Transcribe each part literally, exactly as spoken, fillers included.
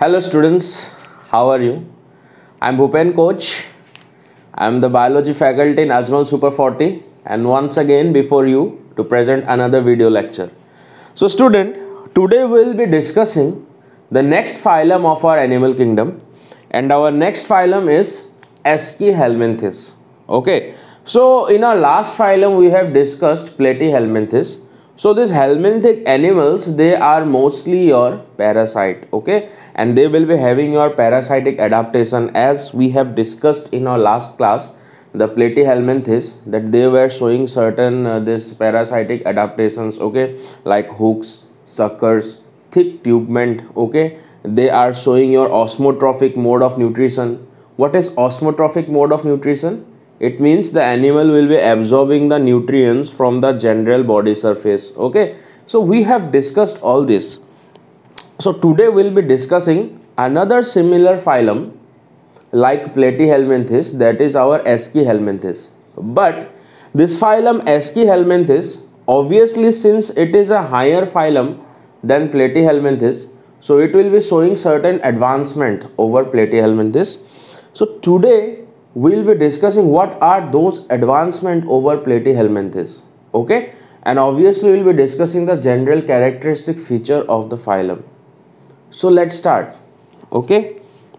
Hello students, how are you? I am Bhupen Coach. I am the biology faculty in Ajmal Super forty and once again before you to present another video lecture. So student, today we will be discussing the next phylum of our animal kingdom and our next phylum is Aschelminthes. Okay, so in our last phylum we have discussed Platyhelminthes. So these helminthic animals, they are mostly your parasite, okay, and they will be having your parasitic adaptation as we have discussed in our last class, the Platyhelminthes, that they were showing certain uh, this parasitic adaptations, okay, like hooks, suckers, thick tubement, okay. They are showing your osmotrophic mode of nutrition. What is osmotrophic mode of nutrition? It means the animal will be absorbing the nutrients from the general body surface, okay. So we have discussed all this. So today we'll be discussing another similar phylum like Platyhelminthes, that is our Aschelminthes. But this phylum Aschelminthes, obviously since it is a higher phylum than Platyhelminthes, so it will be showing certain advancement over Platyhelminthes. So today we will be discussing what are those advancement over Platyhelminthes, okay, and obviously we will be discussing the general characteristic feature of the phylum. So let's start, okay.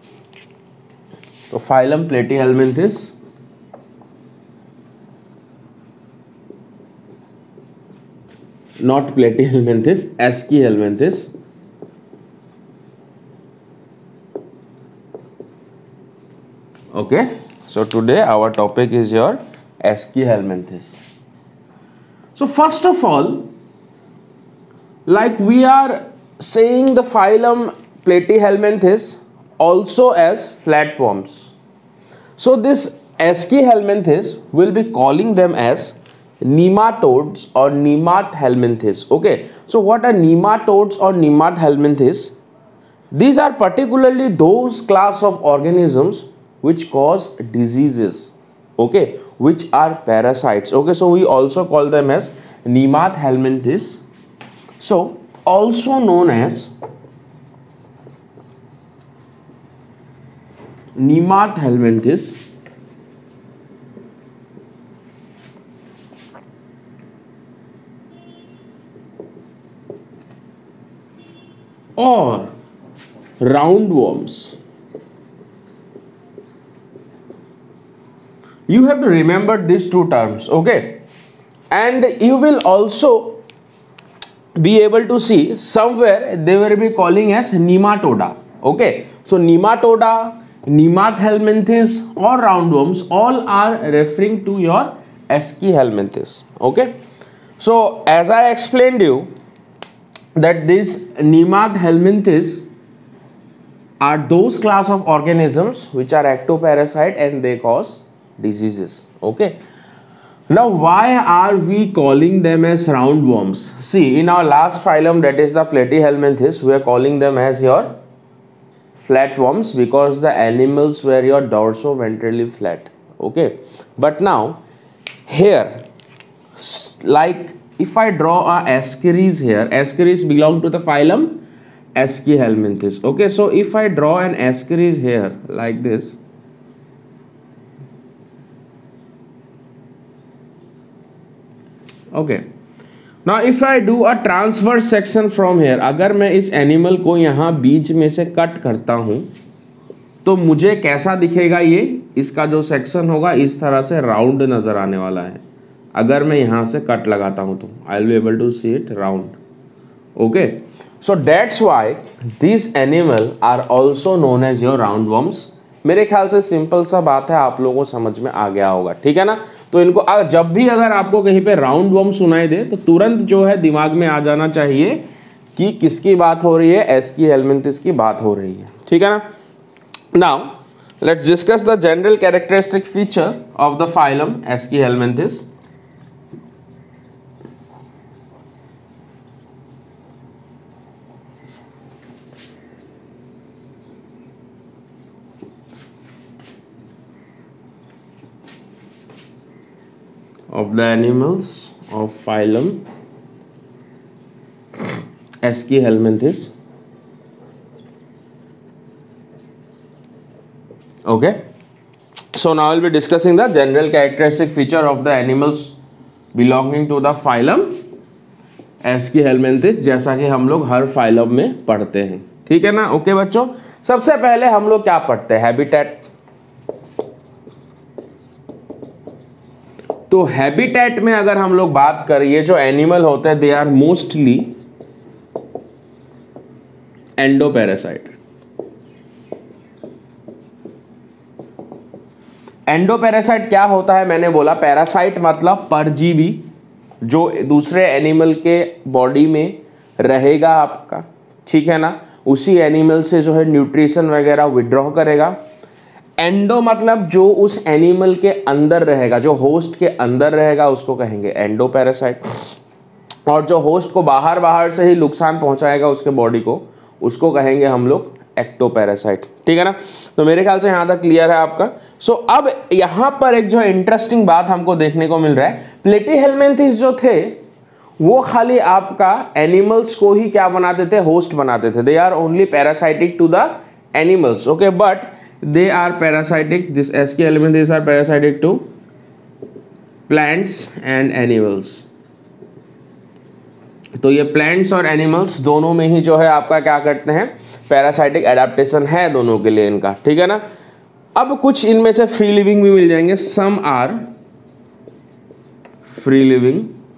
So phylum Platyhelminthes, not Platyhelminthes, Aschelminthes. Okay, so today our topic is your Aschelminthes. So first of all, like we are saying the phylum Platyhelminthes also as flatworms. So this Aschelminthes will be calling them as nematodes or nemathelminthes. Okay, so what are nematodes or nemathelminthes? These are particularly those class of organisms which cause diseases, okay, which are parasites, okay. So we also call them as nemathelminthes, so also known as nemathelminthes or roundworms. You have to remember these two terms, okay, and you will also be able to see somewhere they will be calling as nematoda, okay. So nematoda, nemathelminthes or roundworms all are referring to your Aschelminthes, okay. So as I explained you that these nemathelminthes are those class of organisms which are ectoparasite and they cause diseases, okay. Now why are we calling them as roundworms? See, in our last phylum, that is the Platyhelminthes, we are calling them as your flatworms because the animals were your dorso-ventrally flat, okay. But now here, like if I draw a ascaris here, ascaris belong to the phylum Aschelminthes, okay. So if I draw an ascaris here like this, okay, now if I do a transverse section from here, अगर मैं इस animal को यहाँ बीच में से cut करता हूँ तो मुझे कैसा दिखेगा? ये इसका जो सेक्शन होगा इस तरह से राउंड नजर आने वाला है. अगर मैं यहाँ से कट लगाता हूँ तो I will be able to see it round, okay. So that's why this animal are also known as your roundworms. मेरे ख्याल से सिंपल सा बात है, आप लोगों को समझ में आ गया होगा, ठीक है ना. तो इनको जब भी अगर आपको कहीं पे राउंड वर्म सुनाई दे तो तुरंत जो है दिमाग में आ जाना चाहिए कि किसकी बात हो रही है, Aschelminthes की बात हो रही है, ठीक है ना. Now let's discuss the general characteristic feature of the phylum Aschelminthes. of the animals of phylum Aschelminthes. Okay, so now we'll be discussing the general characteristic feature of the animals belonging to the phylum Aschelminthes, जैसा कि हम लोग हर phylum में पढ़ते हैं, ठीक है ना। ओके okay, बच्चों, सबसे पहले हम लोग क्या पढ़ते हैं, हैबिटेट। तो हैबिटेट में अगर हम लोग बात करें, ये जो एनिमल होते हैं they are mostly endoparasite. Endoparasite क्या होता है, मैंने बोला पैरासाइट मतलब परजीवी जो दूसरे एनिमल के बॉडी में रहेगा आपका, ठीक है ना, उसी एनिमल से जो है न्यूट्रिशन वगैरह विड्रॉ करेगा। एंडो मतलब जो उस एनिमल के अंदर रहेगा, जो होस्ट के अंदर रहेगा उसको कहेंगे एंडोपैरासाइट, और जो होस्ट को बाहर बाहर से ही नुकसान पहुंचाएगा उसके बॉडी को, उसको कहेंगे हम लोग एक्टोपैरासाइट, ठीक है ना। तो मेरे ख्याल से यहां तक क्लियर है आपका। सो so, अब यहां पर एक जो इंटरेस्टिंग बात हमको देखने को मिल रहा है, प्लेटीहेलमिन्थिस जो थे वो खाली आपका एनिमल्स को ही क्या बनाते थे, होस्ट बनाते थे। They are only parasitic to the animals, okay, but they are parasitic, this Aschelminthes are parasitic to plants and animals. तो ये प्लांट्स और एनिमल्स दोनों में ही जो है आपका क्या करते हैं, पैरासाइटिक एडेप्टेशन है दोनों के लिए इनका, ठीक है ना। अब कुछ इनमें से फ्री लिविंग भी मिल जाएंगे, सम आर फ्री लिविंग,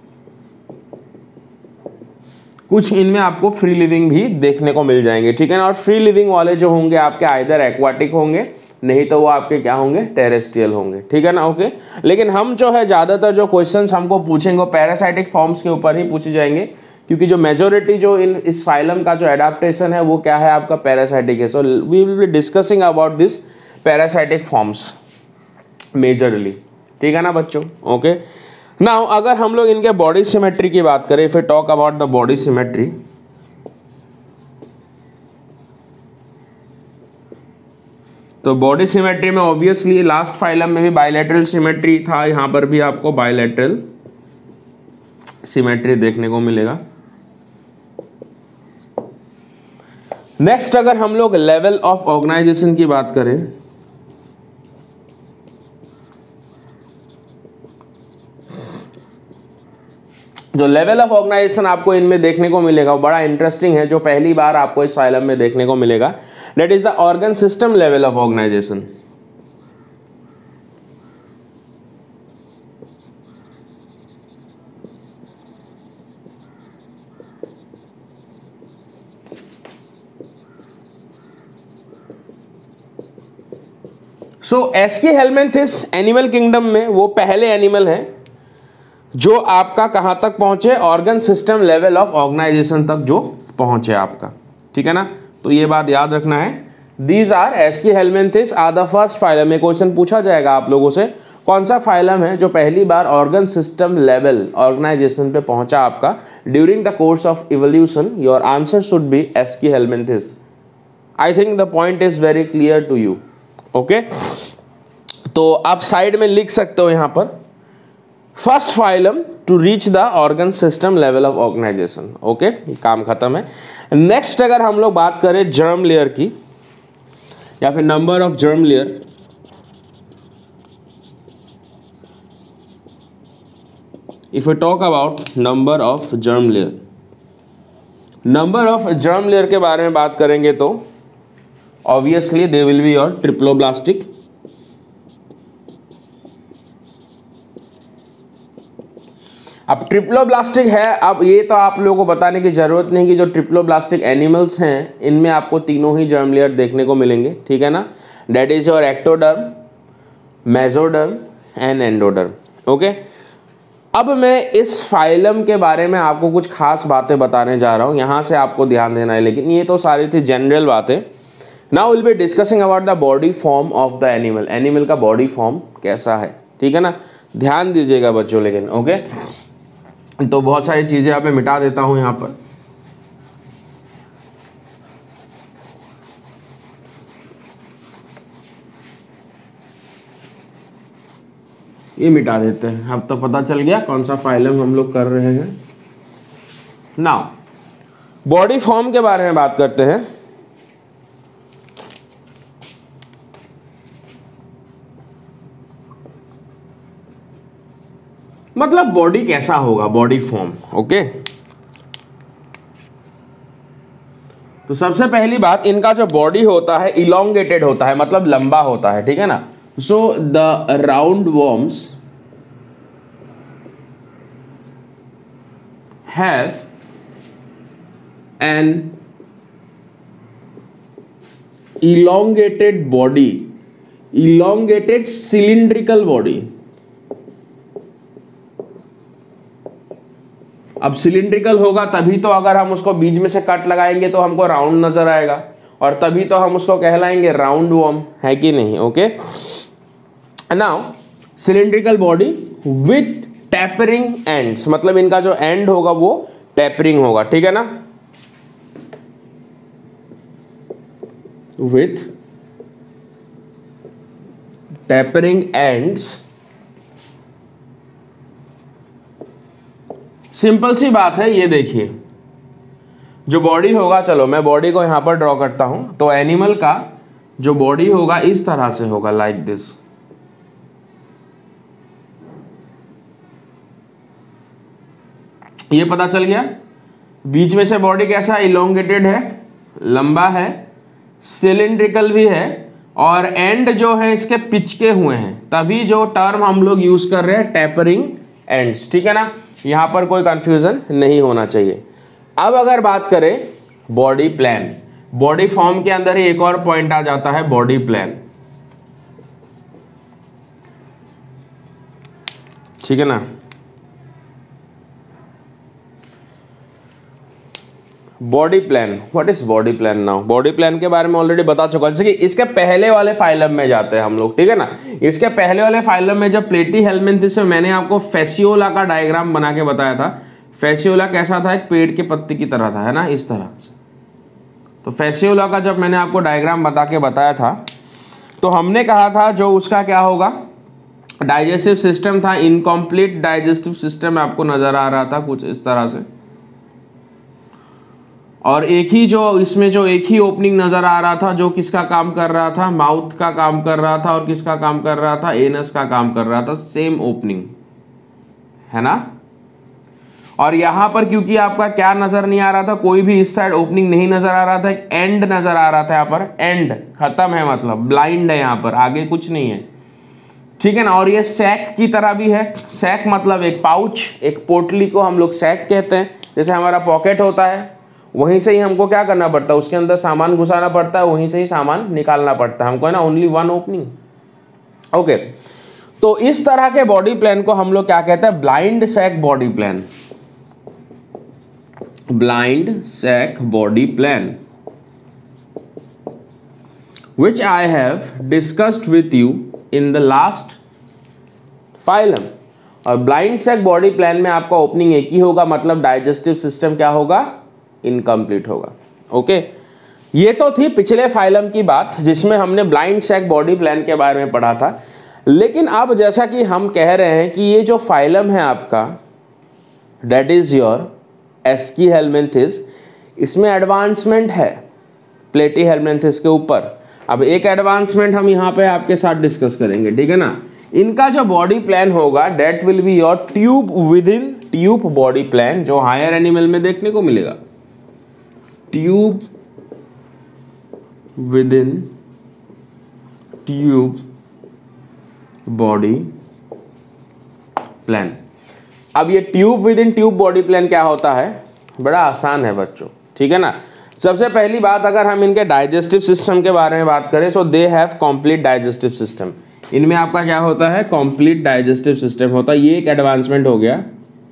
कुछ इनमें आपको फ्री लिविंग भी देखने को मिल जाएंगे, ठीक है ना। और फ्री लिविंग वाले जो होंगे आपके आइदर एक्वाटिक होंगे, नहीं तो वो आपके क्या होंगे, टेरेस्ट्रियल होंगे, ठीक है ना। ओके, लेकिन हम जो है ज्यादातर जो क्वेश्चंस हमको पूछेंगे वो पैरासाइटिक फॉर्म्स के ऊपर ही पूछे जाएंगे, क्योंकि जो मेजोरिटी जो इन इस फाइलम का जो एडाप्टेशन है वो क्या है आपका, पैरासाइटिक है। So we will be discussing about this parasitic forms majorly, ठीक है ना बच्चों। ओके, नाउ अगर हम लोग इनके बॉडी सिमेट्री की बात करें, if we talk about the body symmetry, तो बॉडी सिमेट्री में ऑब्वियसली लास्ट फाइलम में भी बायलैटरल सिमेट्री था, यहां पर भी आपको बायलैटरल सिमेट्री देखने को मिलेगा। नेक्स्ट अगर हम लोग लेवल ऑफ ऑर्गेनाइजेशन की बात करें, जो लेवल ऑफ ऑर्गेनाइजेशन आपको इनमें देखने को मिलेगा वो बड़ा इंटरेस्टिंग है, जो पहली बार आपको इस फाइलम में देखने को मिलेगा, that is the organ system level of organisation. So Aschelminthes animal kingdom में वो पहले एनिमल है जो आपका कहां तक पहुंचे, organ system level of organisation तक जो पहुंचे आपका, ठीक है ना। तो ये बात याद रखना है, these are Aschelminthes are the first phylum. में क्वेश्चन पूछा जाएगा आप लोगों से, कौन सा फाइलम है जो पहली बार ऑर्गन सिस्टम लेवल ऑर्गेनाइजेशन पे पहुंचा आपका during the course of evolution. Your answer should be Aschelminthes. I think the point is very clear to you, okay. तो आप साइड में लिख सकते हो यहां पर, first phylum to reach the organ system level of organisation, okay, काम खत्म है। नेक्स्ट अगर हम लोग बात करें जर्म लेयर की, या फिर number of germ layer, if you talk about number of germ layer, number of germ layer के बारे में बात करेंगे तो obviously they will be your triploblastic, अब ट्रिप्लोब्लास्टिक है। अब ये तो आप लोगों को बताने की जरूरत नहीं कि जो ट्रिप्लोब्लास्टिक एनिमल्स हैं इनमें आपको तीनों ही जर्म लेयर देखने को मिलेंगे, ठीक है ना। That is your ectoderm, mesoderm and endoderm, okay. अब मैं इस फाइलम के बारे में आपको कुछ खास बातें बताने जा रहा हूं, यहां से आपको ध्यान देना है, लेकिन ये तो सारी थी जनरल बातें। Now will be discussing about the body form of the animal. Animal का बॉडी फॉर्म कैसा है, ठीक है ना, ध्यान दीजिएगा बच्चों, लेकिन ओके। तो बहुत सारी चीजें आप मैं मिटा देता हूं यहां पर। ये मिटा देते हैं, अब तो पता चल गया कौन सा फाइलम हम लोग कर रहे हैं। नाउ बॉडी फॉर्म के बारे में बात करते हैं। मतलब बॉडी कैसा होगा, बॉडी फॉर्म। ओके, तो सबसे पहली बात, इनका जो बॉडी होता है इलोंगेटेड होता है, मतलब लंबा होता है, ठीक है ना। So the round worms have an elongated body, elongated cylindrical body। अब सिलिंड्रिकल होगा तभी तो अगर हम उसको बीच में से कट लगाएंगे तो हमको राउंड नजर आएगा, और तभी तो हम उसको कहलाएंगे राउंड वॉर्म, है कि नहीं। Okay, now cylindrical body with tapering ends, मतलब इनका जो एंड होगा वो टेपरिंग होगा, ठीक है ना। with tapering ends। सिंपल सी बात है, ये देखिए जो बॉडी होगा, चलो मैं बॉडी को यहां पर ड्रॉ करता हूं, तो एनिमल का जो बॉडी होगा इस तरह से होगा, लाइक दिस। ये पता चल गया। बीच में से बॉडी कैसा, इलोंगेटेड है, लंबा है, सिलिंड्रिकल भी है, और एंड जो है इसके पिचके हुए हैं, तभी जो टर्म हम लोग यूज कर रहे हैं टेपरिंग एंड्स, ठीक है ना। यहां पर कोई कंफ्यूजन नहीं होना चाहिए। अब अगर बात करें बॉडी प्लान, बॉडी फॉर्म के अंदर ही एक और पॉइंट आ जाता है, बॉडी प्लान, ठीक है ना। Body plan, what is body plan now. Body plan के बारे में ऑलरेडी बता चुका, जैसे कि इसके पहले वाले फाइलम में जाते हैं हम लोग, ठीक है ना। इसके पहले वाले फाइलम में जब प्लेटी हेलमिन्थिस में मैंने आपको फेसियोला का डायग्राम बना के बताया था। फेसियोला कैसा था, एक पेड़ के पत्ते की तरह था, है ना, इस तरह से। तो फेसियोला का जब मैंने आपको डायग्राम बता के बताया था, तो हमने कहा था जो उसका क्या होगा, डाइजेस्टिव सिस्टम था, इनकम्प्लीट डाइजेस्टिव सिस्टम आपको नजर आ रहा था कुछ इस तरह से, और एक ही जो इसमें जो एक ही ओपनिंग नजर आ रहा था, जो किसका काम कर रहा था, माउथ का काम कर रहा था, और किसका काम कर रहा था, एनस का काम कर रहा था, सेम ओपनिंग, है ना। और यहां पर क्योंकि आपका क्या नजर नहीं आ रहा था, कोई भी इस साइड ओपनिंग नहीं नजर आ रहा था, एक एंड नजर आ रहा था, यहाँ पर एंड खत्म है, मतलब ब्लाइंड है, यहाँ पर आगे कुछ नहीं है, ठीक है ना। और ये सैक की तरह भी है, सैक मतलब एक पाउच, एक पोटली को हम लोग सैक कहते हैं। जैसे हमारा पॉकेट होता है, वहीं से ही हमको क्या करना पड़ता है, उसके अंदर सामान घुसाना पड़ता है, वहीं से ही सामान निकालना पड़ता है हमको, है ना, ओनली वन ओपनिंग। ओके, तो इस तरह के बॉडी प्लान को हम लोग क्या कहते हैं, blind sac body plan, blind sac body plan, which I have discussed with you in the last phylum। और ब्लाइंड सैक बॉडी प्लान में आपका ओपनिंग एक ही होगा, मतलब डाइजेस्टिव सिस्टम क्या होगा, इनकम्प्लीट होगा। ओके, ये तो थी पिछले फाइलम की बात जिसमें हमने ब्लाइंड सैक बॉडी प्लान के बारे में पढ़ा था। लेकिन अब जैसा कि हम कह रहे हैं कि ये जो फाइलम है आपका, दैट इज योर एस्कीहेलमिन्थिस, इसमें एडवांसमेंट है प्लेटीहेलमिन्थिस के ऊपर। अब एक एडवांसमेंट हम यहाँ पे आपके साथ डिस्कस करेंगे, ठीक है ना। इनका जो बॉडी प्लान होगा that will be your tube within tube body plan, जो हायर एनिमल में देखने को मिलेगा, tube within tube body plan. अब ये tube within tube body plan क्या होता है, बड़ा आसान है बच्चों, ठीक है ना। सबसे पहली बात, अगर हम इनके डाइजेस्टिव सिस्टम के बारे में बात करें, so they have complete digestive system. इनमें आपका क्या होता है, कंप्लीट डाइजेस्टिव सिस्टम होता है। ये एक एडवांसमेंट हो गया।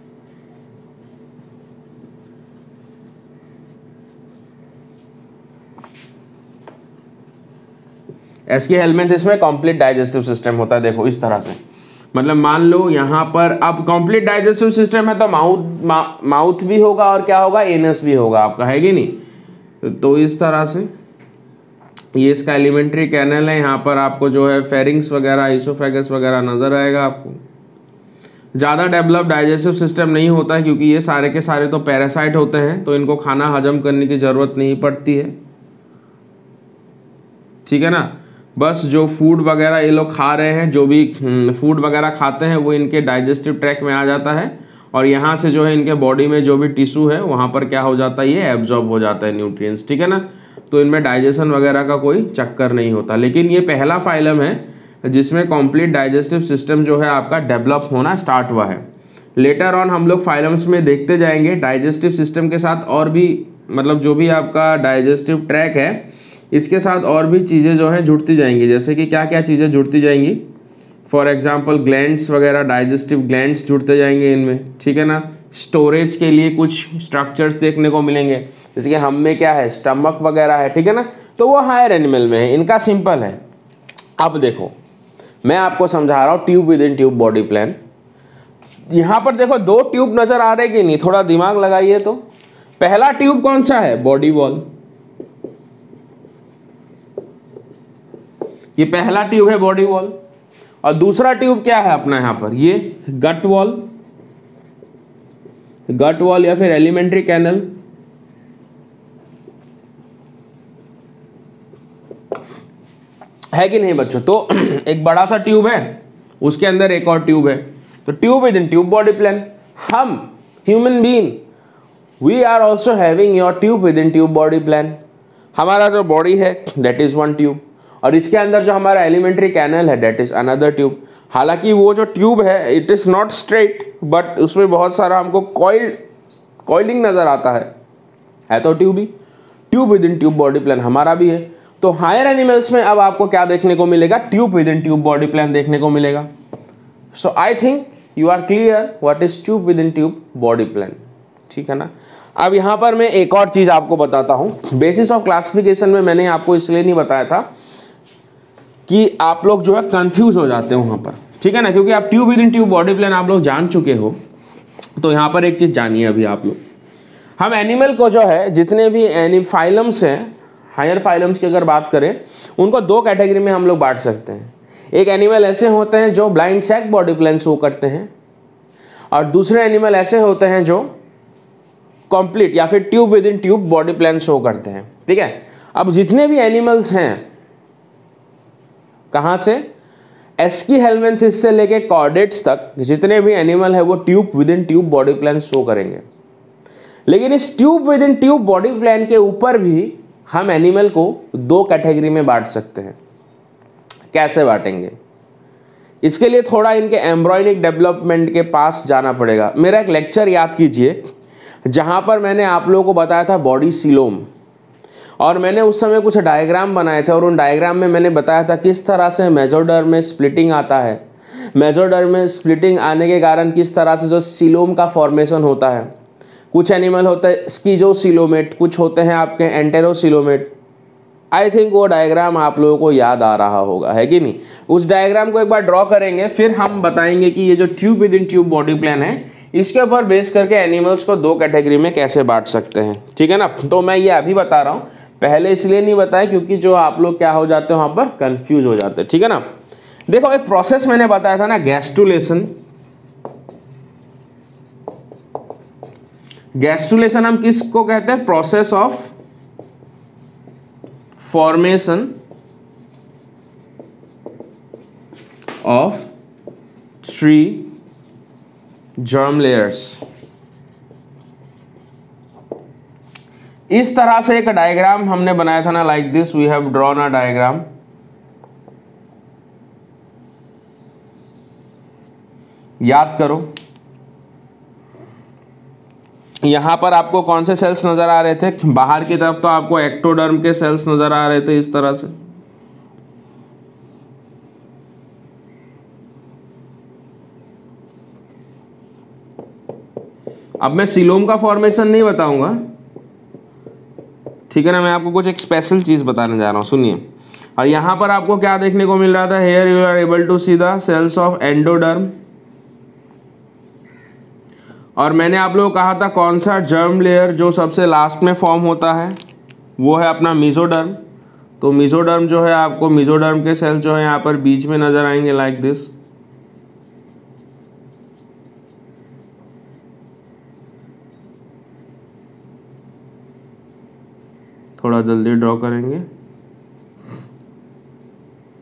एस्कीहेलमिन्थिस में कंप्लीट डाइजेस्टिव सिस्टम होता है, देखो इस तरह से। मतलब मान लो यहाँ पर अब कंप्लीट डाइजेस्टिव सिस्टम है तो माउथ मा, माउथ भी होगा और क्या होगा, एनस भी होगा आपका, है कि नहीं। तो इस तरह से ये इसका एलिमेंट्री कैनल है। यहाँ पर आपको जो है फेरिंग्स वगैरह, इसोफेगस वगैरह नजर आएगा आपको। ज़्यादा डेवलप डाइजेस्टिव सिस्टम नहीं होता है क्योंकि ये सारे के सारे तो पैरासाइट होते हैं, तो इनको खाना हजम करने की ज़रूरत नहीं पड़ती है, ठीक है ना। बस जो फूड वगैरह ये लोग खा रहे हैं, जो भी फूड वगैरह खाते हैं वो इनके डाइजेस्टिव ट्रैक में आ जाता है और यहाँ से जो है इनके बॉडी में जो भी टिश्यू है वहाँ पर क्या हो जाता है, ये एब्जॉर्ब हो जाता है न्यूट्रिएंट्स, ठीक है ना। तो इनमें डाइजेशन वगैरह का कोई चक्कर नहीं होता। लेकिन ये पहला फाइलम है जिसमें कंप्लीट डाइजेस्टिव सिस्टम जो है आपका डेवलप होना स्टार्ट हुआ है। लेटर ऑन हम लोग फाइलम्स में देखते जाएंगे डाइजेस्टिव सिस्टम के साथ और भी, मतलब जो भी आपका डाइजेस्टिव ट्रैक है इसके साथ और भी चीज़ें जो हैं जुड़ती जाएंगी। जैसे कि क्या क्या चीज़ें जुड़ती जाएंगी, फॉर एग्जांपल ग्लैंड्स वगैरह, डाइजेस्टिव ग्लैंड्स जुड़ते जाएंगे इनमें, ठीक है ना। स्टोरेज के लिए कुछ स्ट्रक्चर्स देखने को मिलेंगे, जैसे कि हम में क्या है, स्टमक वगैरह है, ठीक है ना। तो वो हायर एनिमल में है, इनका सिंपल है। अब देखो मैं आपको समझा रहा हूँ tube within tube body plan. यहाँ पर देखो दो ट्यूब नजर आ रहे कि नहीं, थोड़ा दिमाग लगाइए। तो पहला ट्यूब कौन सा है, बॉडी वॉल, ये पहला ट्यूब है बॉडी वॉल। और दूसरा ट्यूब क्या है अपना यहाँ पर, ये गट वॉल, गट वॉल या फिर एलिमेंट्री कैनल। है कि नहीं बच्चों। तो एक बड़ा सा ट्यूब है, उसके अंदर एक और ट्यूब है, तो tube within tube body plan. हम human being we are also having your tube within tube body plan. हमारा जो बॉडी है दैट इज वन ट्यूब, और इसके अंदर जो हमारा एलिमेंट्री कैनल है दैट इज अनदर ट्यूब। हालांकि वो जो ट्यूब है it is not straight, but उसमें बहुत सारा हमको कॉइल्ड कॉइलिंग नजर आता है है तो ट्यूब ही। Tube within tube body plan हमारा भी है। तो हायर एनिमल्स में अब आपको क्या देखने को मिलेगा, tube within tube body plan देखने को मिलेगा। So I think you are clear what is tube within tube body plan, ठीक है ना। अब यहाँ पर मैं एक और चीज आपको बताता हूँ। बेसिस ऑफ क्लासिफिकेशन में मैंने आपको इसलिए नहीं बताया था कि आप लोग जो है कंफ्यूज हो जाते हो वहाँ पर, ठीक है ना, क्योंकि आप tube within tube body plan आप लोग जान चुके हो। तो यहाँ पर एक चीज़ जानिए अभी आप लोग, हम एनिमल को जो है जितने भी एनी फाइलम्स हैं, हायर फाइलम्स की अगर बात करें, उनको दो कैटेगरी में हम लोग बांट सकते हैं। एक एनिमल ऐसे होते हैं जो blind sac body plan show करते हैं, और दूसरे एनिमल ऐसे होते हैं जो कंप्लीट या फिर tube within tube body plan show करते हैं, ठीक है। अब जितने भी एनिमल्स हैं, कहाँ से, एस्की हेलमिंथेस से लेके कॉर्डेट्स तक जितने भी एनिमल है वो tube within tube body plan show करेंगे। लेकिन इस tube within tube body plan के ऊपर भी हम एनिमल को दो कैटेगरी में बांट सकते हैं। कैसे बांटेंगे, इसके लिए थोड़ा इनके एम्ब्रॉयनिक डेवलपमेंट के पास जाना पड़ेगा। मेरा एक लेक्चर याद कीजिए जहां पर मैंने आप लोगों को बताया था बॉडी सीलोम, और मैंने उस समय कुछ डायग्राम बनाए थे, और उन डायग्राम में मैंने बताया था किस तरह से मेजोडर्म में स्प्लिटिंग आता है। मेजोडर्म में स्प्लिटिंग आने के कारण किस तरह से जो सीलोम का फॉर्मेशन होता है। कुछ एनिमल होता है स्कीजोसीलोमेट, कुछ होते हैं आपके एंटेरोसीलोमेट। आई थिंक वो डायग्राम आप लोगों को याद आ रहा होगा, है कि नहीं। उस डायग्राम को एक बार ड्रॉ करेंगे, फिर हम बताएंगे कि ये जो tube within tube body plan है इसके ऊपर बेस करके एनिमल्स को दो कैटेगरी में कैसे बांट सकते हैं, ठीक है ना। तो मैं ये अभी बता रहा हूँ, पहले इसलिए नहीं बताया क्योंकि जो आप लोग क्या हो जाते हैं वहाँ पर कंफ्यूज हो जाते हैं, ठीक है ना। देखो एक प्रोसेस मैंने बताया था ना, गैस्ट्रुलेशन। गैस्ट्रुलेशन हम किसको कहते हैं, process of formation of three germ layers. इस तरह से एक डायग्राम हमने बनाया था ना, like this we have drawn a diagram. याद करो, यहां पर आपको कौन से सेल्स नजर आ रहे थे, बाहर की तरफ तो आपको एक्टोडर्म के सेल्स नजर आ रहे थे इस तरह से। अब मैं सीलोम का फॉर्मेशन नहीं बताऊंगा, ठीक है ना, मैं आपको कुछ एक स्पेशल चीज बताने जा रहा हूं, सुनिए। और यहां पर आपको क्या देखने को मिल रहा था, here you are able to see the cells of endoderm. और मैंने आप लोगों को कहा था कौन सा जर्म लेयर जो सबसे लास्ट में फॉर्म होता है, वो है अपना मेसोडर्म। तो मेसोडर्म जो है, आपको मेसोडर्म के सेल जो है यहाँ पर बीच में नजर आएंगे लाइक दिस। थोड़ा जल्दी ड्रॉ करेंगे।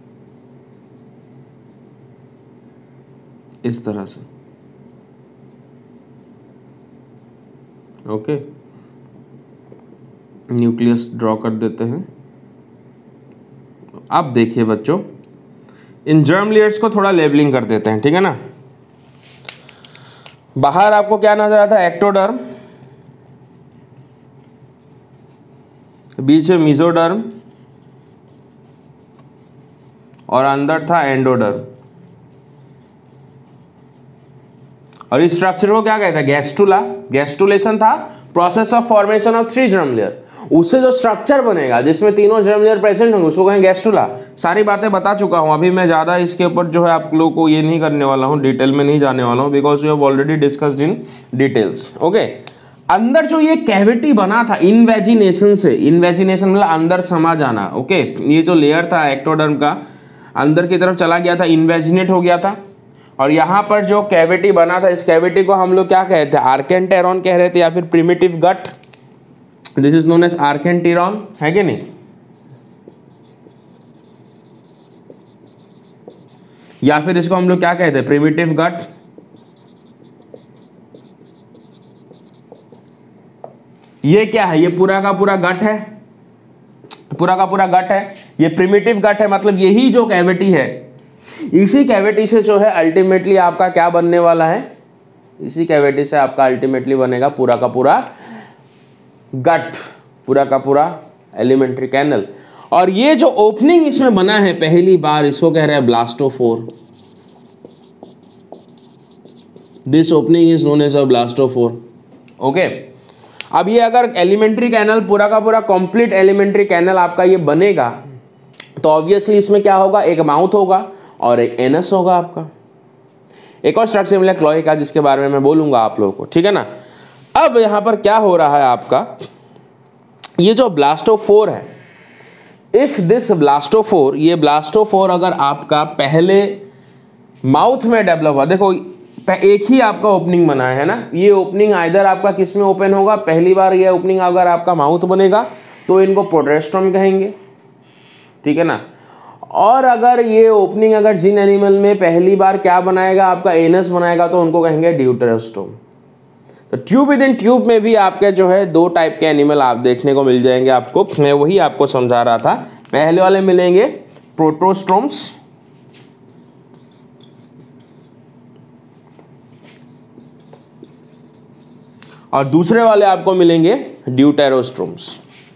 इस तरह से, ओके। न्यूक्लियस ड्रॉ कर देते हैं। अब देखिए बच्चों, इन जर्म लेयर्स को थोड़ा लेबलिंग कर देते हैं, ठीक है ना। बाहर आपको क्या नजर आता है? एक्टोडर्म, बीच में मेसोडर्म और अंदर था एंडोडर्म। और इस स्ट्रक्चर को क्या कहता है? गैस्ट्रुला। गैस्ट्रुलेशन था process of formation of three germ layer. उससे जो स्ट्रक्चर बनेगा जिसमें तीनों जर्म लेयर प्रेजेंट होंगे उसको कहेंगे गैस्ट्रुला। सारी बातें बता चुका हूं, अभी मैं ज्यादा इसके ऊपर जो है आप लोगों को ये नहीं करने वाला हूं, डिटेल में नहीं जाने वाला हूं, because you have already discussed in details, okay. अंदर जो ये कैविटी बना था इनवेजिनेशन से, इनवेजिनेशन मतलब अंदर समा जाना, ओके। ये जो लेयर था एक्टोडर्म का अंदर की तरफ चला गया था, इन्वेजिनेट हो गया था। और यहाँ पर जो कैविटी बना था, इस कैविटी को हम लोग क्या कह रहे थे? आर्केंटेरॉन कह रहे थे या फिर primitive gut. This is known as archenteron, है कि नहीं? या फिर इसको हम लोग क्या कहते हैं? Primitive gut. ये क्या है? ये पूरा का पूरा गट है, पूरा का पूरा गट है। ये प्रिमिटिव गट है, मतलब यही जो कैविटी है, इसी कैविटी से जो है अल्टीमेटली आपका क्या बनने वाला है? इसी कैविटी से आपका अल्टीमेटली बनेगा पूरा का पूरा गट, पूरा का पूरा एलिमेंट्री कैनल। और ये जो ओपनिंग इसमें बना है पहली बार, इसको कह रहे हैं blastopore. This opening is known as a blastopore, okay. अब ये अगर एलिमेंट्री कैनल पूरा का पूरा कंप्लीट एलिमेंट्री कैनल आपका ये बनेगा, तो ऑब्वियसली इसमें क्या होगा? एक माउथ होगा और एक एनस होगा आपका। एक और स्ट्रक्चर मिला क्लोए का, जिसके बारे में मैं बोलूंगा आप लोगों को, ठीक है ना। अब यहां पर क्या हो रहा है आपका, ये जो ब्लास्टोफोर है, इफ दिस ब्लास्टोफोर, ये ब्लास्टोफोर अगर आपका पहले माउथ में डेवलप हुआ, देखो एक ही आपका ओपनिंग बना है ना, ये ओपनिंग आइदर आपका किस में ओपन होगा? पहली बार ये ओपनिंग अगर आपका माउथ बनेगा तो इनको प्रोटेस्ट्रम कहेंगे, ठीक है ना। और अगर ये ओपनिंग अगर जिन एनिमल में पहली बार क्या बनाएगा? आपका एनस बनाएगा, तो उनको कहेंगे ड्यूटेरोस्टोम। तो ट्यूब विद इन ट्यूब में भी आपके जो है दो टाइप के एनिमल आप देखने को मिल जाएंगे आपको। मैं वही आपको समझा रहा था। पहले वाले मिलेंगे प्रोटोस्ट्रोम्स, और दूसरे वाले आपको मिलेंगे ड्यूटेरोस्ट्रोम्स।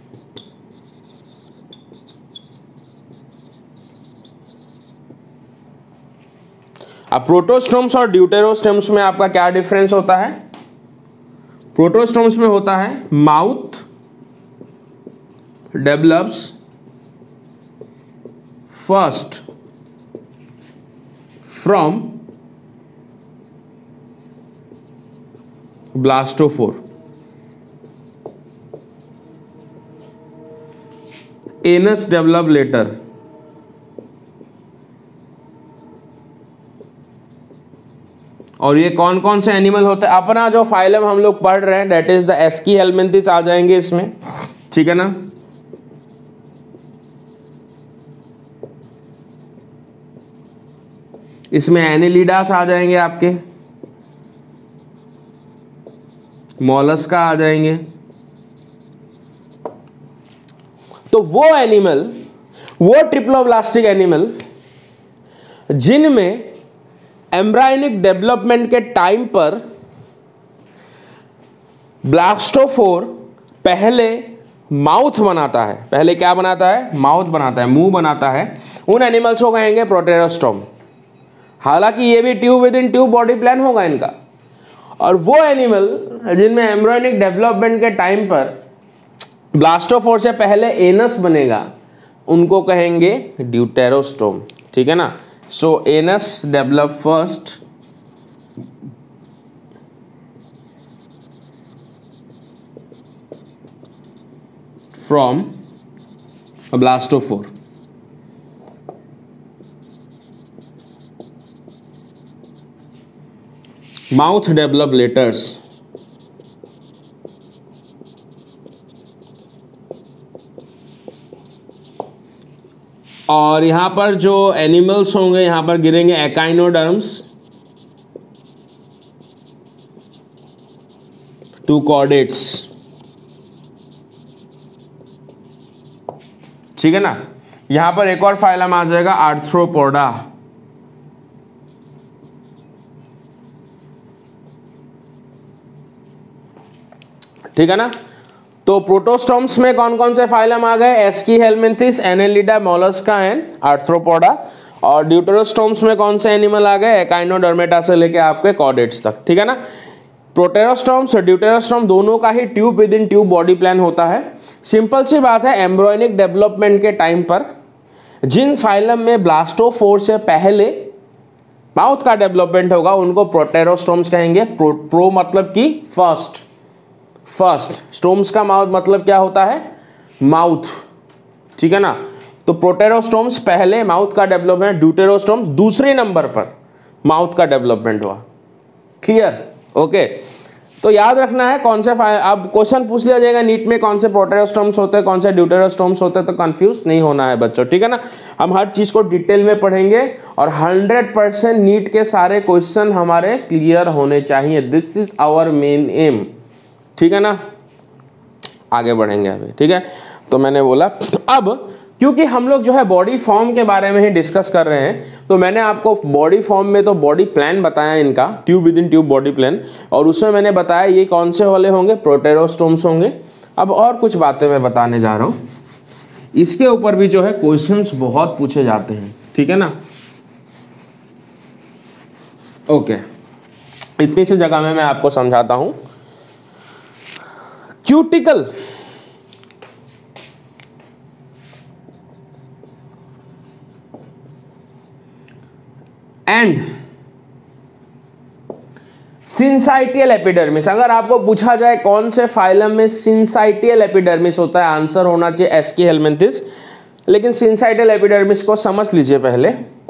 अब प्रोटोस्ट्रोम्स और ड्यूटेरोस्ट्रोम्स में आपका क्या डिफरेंस होता है? प्रोटोस्ट्रोम्स में होता है mouth develops first from blastopore, anus develop later. और ये कौन कौन से एनिमल होते हैं? अपना जो फाइलम हम लोग पढ़ रहे हैं, डेट इज द एस्कीहेलमिन्थिस आ जाएंगे इसमें, ठीक है ना। इसमें एनेलिडास आ जाएंगे आपके, मोलस्का आ जाएंगे। तो वो एनिमल, वो ट्रिप्लोब्लास्टिक एनिमल जिनमें एम्ब्रायोनिक डेवलपमेंट के टाइम पर ब्लास्टोफोर पहले माउथ बनाता है, पहले क्या बनाता है? माउथ बनाता है, मुंह बनाता है। उन एनिमल्स को कहेंगे प्रोटेरोस्टोम। हालांकि ये भी tube within tube body plan होगा इनका। और वो एनिमल जिनमें एम्ब्रायोनिक डेवलपमेंट के टाइम पर ब्लास्टोफोर से पहले एनस बनेगा, उनको कहेंगे ड्यूटेरोस्टोम, ठीक है ना। So anus develop first from a blastophore. Mouth develop letters. और यहाँ पर जो एनिमल्स होंगे यहाँ पर गिरेंगे एकाइनोडर्म्स, टू कॉर्डेट्स, ठीक है ना। यहां पर एक और फाइलम आ जाएगा आर्थ्रोपोडा, ठीक है ना। तो प्रोटोस्टॉम्स में कौन कौन से फाइलम आ गए, Aschelminthes, Annelida, Mollusca and Arthropoda. और ड्यूटेरोस्टॉम्स में कौन से एनिमल आ गए, एकाइनोडर्मेटा से लेके आपके कॉर्डेट्स तक, ठीक है ना। प्रोटेरोस्टॉम्स और ड्यूटेरोस्टॉम दोनों का ही tube within tube body plan होता है। सिंपल सी बात है, एम्ब्रॉयनिक डेवलपमेंट के टाइम पर जिन फाइलम में ब्लास्टोफोर से पहले माउथ का डेवलपमेंट होगा उनको प्रोटेरोस्टॉम्स कहेंगे। प्रो, प्रो मतलब कि फर्स्ट, फर्स्ट स्टोम्स का माउथ मतलब क्या होता है, माउथ, ठीक है ना। तो प्रोटेरोस्टॉम्स पहले माउथ का डेवलपमेंट, ड्यूटेरोस्टॉम्स दूसरे नंबर पर माउथ का डेवलपमेंट हुआ। Clear, okay. तो याद रखना है कौन से फाइल, अब क्वेश्चन पूछ लिया जाएगा नीट में कौन से प्रोटेरोस्टॉम्स होते हैं कौन से ड्यूटेरोस्टॉम्स होते हैं, तो कंफ्यूज नहीं होना है बच्चों, ठीक है ना। हम हर चीज को डिटेल में पढ़ेंगे और हंड्रेड परसेंट नीट के सारे क्वेश्चन हमारे क्लियर होने चाहिए। This is our main aim, ठीक है ना। आगे बढ़ेंगे अभी, ठीक है। तो मैंने बोला अब क्योंकि हम लोग जो है बॉडी फॉर्म के बारे में ही डिस्कस कर रहे हैं, तो मैंने आपको बॉडी फॉर्म में तो बॉडी प्लान बताया इनका, tube within tube body plan, और उसमें मैंने बताया ये कौन से वाले होंगे, प्रोटेरोस्टोम्स होंगे। अब और कुछ बातें मैं बताने जा रहा हूँ, इसके ऊपर भी जो है क्वेश्चंस बहुत पूछे जाते हैं, ठीक है ना। ओके, इतनी सी जगह में मैं आपको समझाता हूं। क्यूटिकल एंड सिंसाइटियल एपिडर्मिस, अगर आपको पूछा जाए कौन से फाइलम में सिंसाइटियल एपिडर्मिस होता है, आंसर होना चाहिए एस्कीहेलमिंथिस। लेकिन सिंसाइटियल एपिडर्मिस को समझ लीजिए पहले।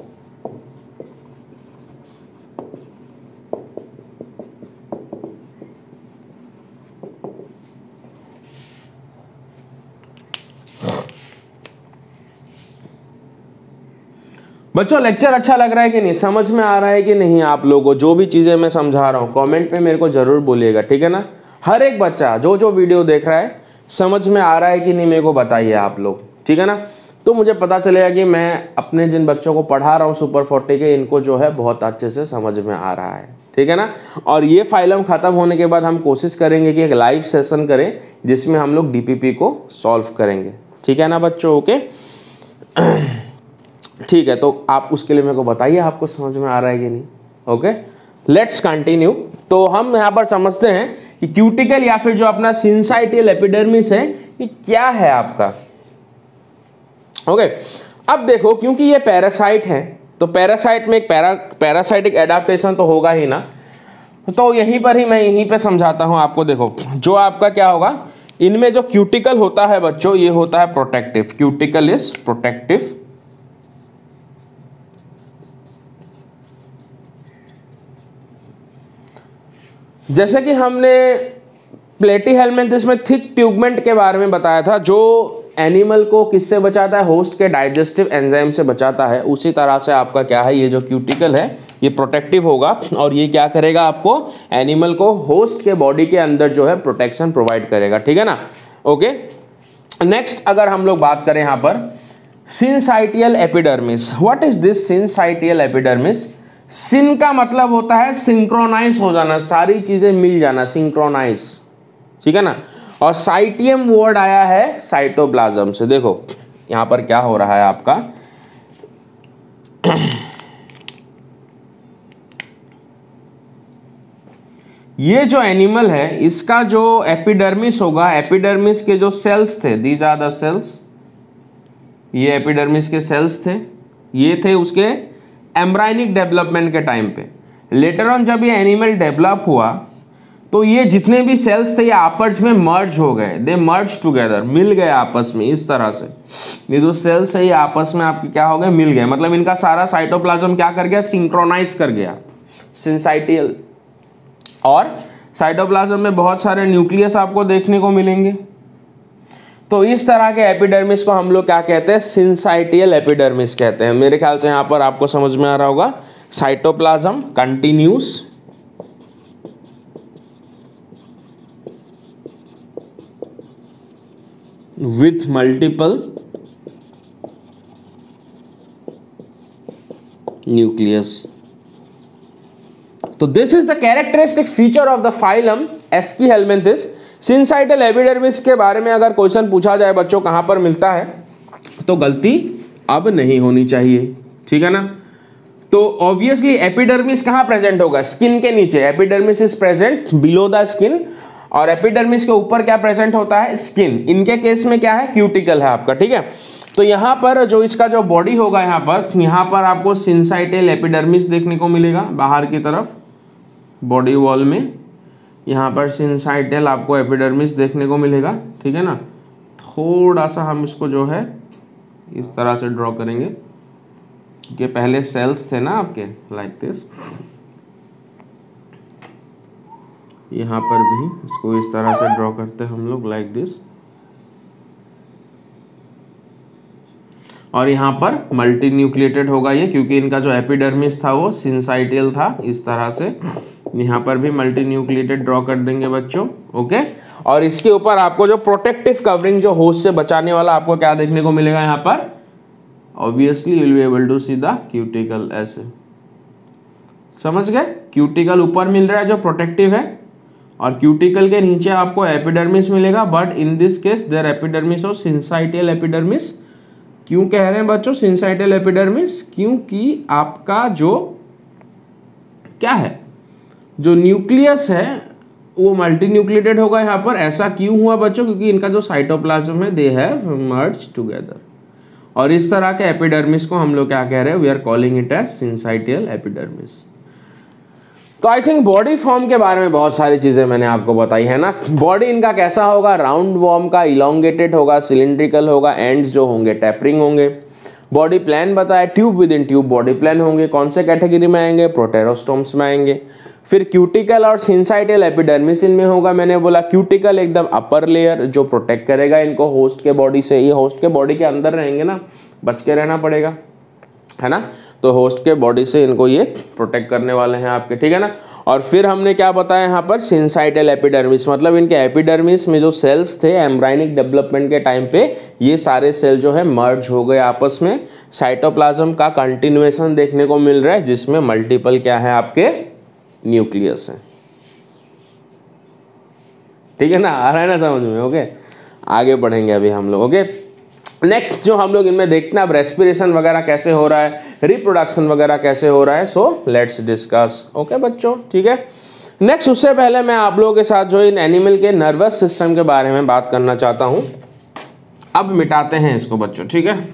बच्चों लेक्चर अच्छा लग रहा है कि नहीं, समझ में आ रहा है कि नहीं आप लोगों को, जो भी चीजें मैं समझा रहा हूं कमेंट पे मेरे को जरूर बोलिएगा, ठीक है ना। हर एक बच्चा जो जो वीडियो देख रहा है समझ में आ रहा है कि नहीं मेरे को बताइए आप लोग, ठीक है ना। तो मुझे पता चलेगा कि मैं अपने जिन बच्चों को पढ़ा रहा हूँ सुपर फोर्टी के, इनको जो है बहुत अच्छे से समझ में आ रहा है, ठीक है ना। और ये फाइलम खत्म होने के बाद हम कोशिश करेंगे कि एक लाइव सेशन करें जिसमें हम लोग डीपीपी को सॉल्व करेंगे, ठीक है ना बच्चों, ओके। ठीक है, तो आप उसके लिए मेरे को बताइए आपको समझ में आ रहा है कि नहीं, ओके। Let's continue. तो हम यहाँ पर समझते हैं कि क्यूटिकल या फिर जो अपना सिंसाइटियल एपिडर्मिस है ये क्या है आपका, ओके। अब देखो क्योंकि ये पैरासाइट है तो पैरासाइट में एक पैरा पैरासाइटिक एडाप्टेशन तो होगा ही ना, तो यहीं पर ही मैं यहीं पे समझाता हूँ आपको। देखो जो आपका क्या होगा, इनमें जो क्यूटिकल होता है बच्चों ये होता है प्रोटेक्टिव, क्यूटिकल इज प्रोटेक्टिव। जैसे कि हमने प्लेटीहेलमिंथिस में थिक ट्यूगमेंट के बारे में बताया था, जो एनिमल को किससे बचाता है, होस्ट के डाइजेस्टिव एंजाइम से बचाता है, उसी तरह से आपका क्या है, ये जो क्यूटिकल है ये प्रोटेक्टिव होगा और ये क्या करेगा, आपको एनिमल को होस्ट के बॉडी के अंदर जो है प्रोटेक्शन प्रोवाइड करेगा, ठीक है ना, ओके। नेक्स्ट अगर हम लोग बात करें यहाँ पर syncytial epidermis, what is this syncytial epidermis. Syn का मतलब होता है सिंक्रोनाइज हो जाना, सारी चीजें मिल जाना, सिंक्रोनाइज, ठीक है ना। और साइटियम वर्ड आया है साइटोप्लाज्म से। देखो यहां पर क्या हो रहा है आपका, ये जो एनिमल है इसका जो एपिडर्मिस होगा, एपिडर्मिस के जो सेल्स थे, दीज आर द सेल्स, ये एपिडर्मिस के सेल्स थे, ये थे उसके एम्ब्रायनिक डेवलपमेंट के टाइम पे। लेटर ऑन जब ये एनिमल डेवलप हुआ तो ये जितने भी सेल्स थे ये आपस में मर्ज हो गए, दे मर्ज टुगेदर, मिल गए आपस में, इस तरह से ये जो सेल्स है ये आपस में आपके क्या हो गए, मिल गए, मतलब इनका सारा साइटोप्लाज्म क्या कर गया, सिंक्रोनाइज कर गया, सिंसाइटियल। और साइटोप्लाज्म में बहुत सारे न्यूक्लियस आपको देखने को मिलेंगे। तो इस तरह के एपिडर्मिस को हम लोग क्या कहते हैं, सिंसाइटियल एपिडर्मिस कहते हैं। मेरे ख्याल से यहाँ पर आपको समझ में आ रहा होगा, cytoplasm continuous with multiple nucleus. तो this is the characteristic feature of the phylum Aschelminthes. Syncytial epidermis के बारे में अगर क्वेश्चन पूछा जाए बच्चों कहां पर मिलता है, तो गलती अब नहीं होनी चाहिए, ठीक है ना। तो ऑब्वियसली एपिडर्मिस कहां प्रेजेंट होगा, स्किन के नीचे। Epidermis is present below the skin, और एपिडर्मिस के ऊपर क्या प्रेजेंट होता है, स्किन। इनके केस में क्या है, क्यूटिकल है आपका, ठीक है। तो यहाँ पर जो इसका जो बॉडी होगा, यहाँ पर यहाँ पर आपको सिंसाइटल एपिडर्मिस देखने को मिलेगा बाहर की तरफ बॉडी वॉल में। यहाँ पर सिंसाइटल आपको एपिडर्मिस देखने को मिलेगा, ठीक है ना। थोड़ा सा हम इसको जो है इस तरह से ड्रॉ करेंगे कि पहले सेल्स थे ना आपके, लाइक दिस। यहाँ पर भी इसको इस तरह से ड्रॉ करते हैं हम लोग, लाइक दिस। और यहाँ पर मल्टी न्यूक्लिएटेड होगा ये, क्योंकि इनका जो एपिडर्मिस था वो सिंसाइटल था, इस तरह से। यहाँ पर भी मल्टी न्यूक्लिएटेड ड्रॉ कर देंगे बच्चों, ओके। और इसके ऊपर आपको जो प्रोटेक्टिव कवरिंग, जो होस्ट से बचाने वाला, आपको क्या देखने को मिलेगा यहाँ पर, obviously you will be able to see the cuticle. ऐसे समझ गए, क्यूटिकल ऊपर मिल रहा है जो प्रोटेक्टिव है, और क्यूटिकल के नीचे आपको एपिडर्मिस मिलेगा। But in this case their epidermis और सिंसाइटल एपिडर्मिस। क्यों कह रहे हैं बच्चों सिंसाइटल एपिडर्मिस, क्योंकि आपका जो क्या है, जो न्यूक्लियस है वो मल्टी न्यूक्लिएटेड होगा यहाँ पर। ऐसा क्यों हुआ बच्चों, क्योंकि इनका जो साइटोप्लाज्म है दे हैव मर्ज टुगेदर। और इस तरह के एपिडर्मिस को हम लोग क्या कह रहे हैं, we are calling it as syncytial epidermis. तो आई थिंक बॉडी फॉर्म के बारे में बहुत सारी चीजें मैंने आपको बताई है ना। बॉडी इनका कैसा होगा, राउंड वॉर्म का, इलोंगेटेड होगा, सिलिंड्रिकल होगा, एंड्स जो होंगे टैपरिंग होंगे। बॉडी प्लान बताया, tube within tube body plan होंगे। कौन से कैटेगरी में आएंगे, प्रोटेरोस्टोम्स में आएंगे। फिर क्यूटिकल और सिंसाइटल एपिडर्मिस इनमें होगा। मैंने बोला क्यूटिकल एकदम अपर लेयर जो प्रोटेक्ट करेगा इनको होस्ट के बॉडी से। ये होस्ट के बॉडी के अंदर रहेंगे ना, बच के रहना पड़ेगा, है ना। तो होस्ट के बॉडी से इनको ये प्रोटेक्ट करने वाले हैं आपके, ठीक है ना। और फिर हमने क्या बताया यहाँ पर, सिंसाइटल एपिडर्मिस, मतलब इनके एपिडर्मिस में जो सेल्स थे एम्ब्रायनिक डेवलपमेंट के टाइम पे, ये सारे सेल जो है मर्ज हो गए आपस में। साइटोप्लाज्म का कंटिन्यूएशन देखने को मिल रहा है, जिसमें मल्टीपल क्या है आपके न्यूक्लियस है, ठीक है ना। आ रहा है ना समझ में, ओके। आगे बढ़ेंगे अभी हम लोग, ओके। नेक्स्ट जो हम लोग इनमें देखते हैं अब, रेस्पिरेशन वगैरह कैसे हो रहा है, रिप्रोडक्शन वगैरह कैसे हो रहा है। सो लेट्स डिस्कस, ओके बच्चों, ठीक है। नेक्स्ट उससे पहले मैं आप लोगों के साथ जो इन एनिमल के नर्वस सिस्टम के बारे में बात करना चाहता हूं। अब मिटाते हैं इसको बच्चों, ठीक है।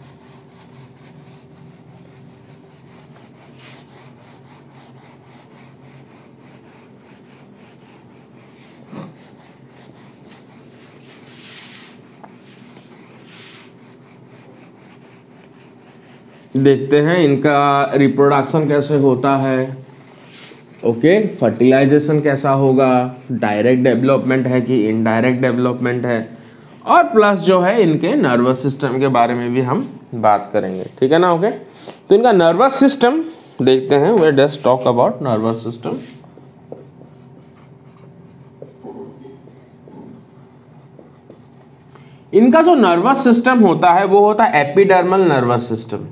देखते हैं इनका रिप्रोडक्शन कैसे होता है, ओके। फर्टिलाइजेशन कैसा होगा, डायरेक्ट डेवलपमेंट है कि इनडायरेक्ट डेवलपमेंट है, और प्लस जो है इनके नर्वस सिस्टम के बारे में भी हम बात करेंगे, ठीक है ना, ओके। तो इनका नर्वस सिस्टम देखते हैं, we just talk about nervous system. इनका जो नर्वस सिस्टम होता है वो होता है epidermal nervous system.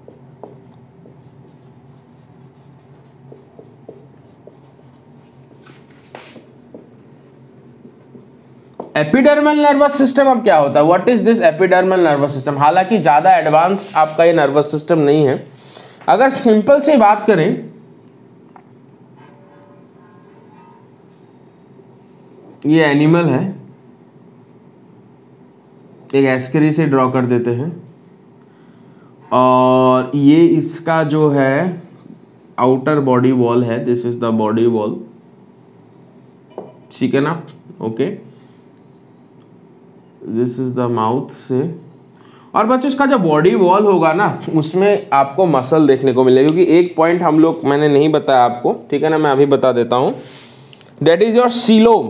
Epidermal nervous system अब क्या होता है, what is this epidermal nervous system. हालांकि ज्यादा एडवांस्ड आपका ये नर्वस सिस्टम नहीं है। अगर सिंपल से बात करें, ये एनिमल है, एक एस्करी से ड्रॉ कर देते हैं, और ये इसका जो है आउटर बॉडी वॉल है, this is the body wall, ठीक है ना, okay. This is the mouth से, और बच्चों इसका जो बॉडी वॉल होगा ना, उसमें आपको मसल देखने को मिलेगा। क्योंकि एक पॉइंट हम लोग मैंने नहीं बताया आपको, ठीक है ना, मैं अभी बता देता हूं। That is your coelom.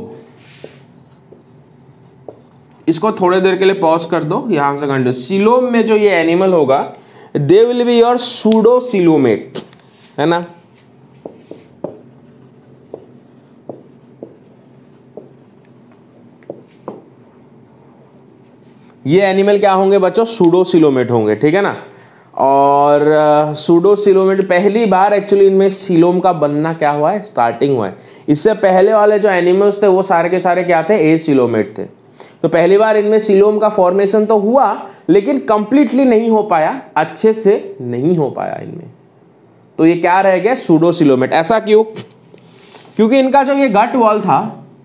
इसको थोड़ी देर के लिए पॉज कर दो, यहां से कंटिन्यू। सीलोम में जो ये एनिमल होगा, they will be your pseudo coelomate, है ना। ये एनिमल क्या होंगे बच्चों, सूडोसिलोमेट होंगे, ठीक है ना। और सूडोसिलोमेट पहली बार एक्चुअली इनमें सीलोम का बनना क्या हुआ है, स्टार्टिंग हुआ है। इससे पहले वाले जो एनिमल्स थे वो सारे के सारे क्या थे, एसिलोमेट थे। तो पहली बार इनमें सीलोम का फॉर्मेशन तो हुआ लेकिन कंप्लीटली नहीं हो पाया, अच्छे से नहीं हो पाया इनमें, तो ये क्या रह गया, सूडोसिलोमेट। ऐसा क्यों, क्योंकि इनका जो ये गट वॉल था,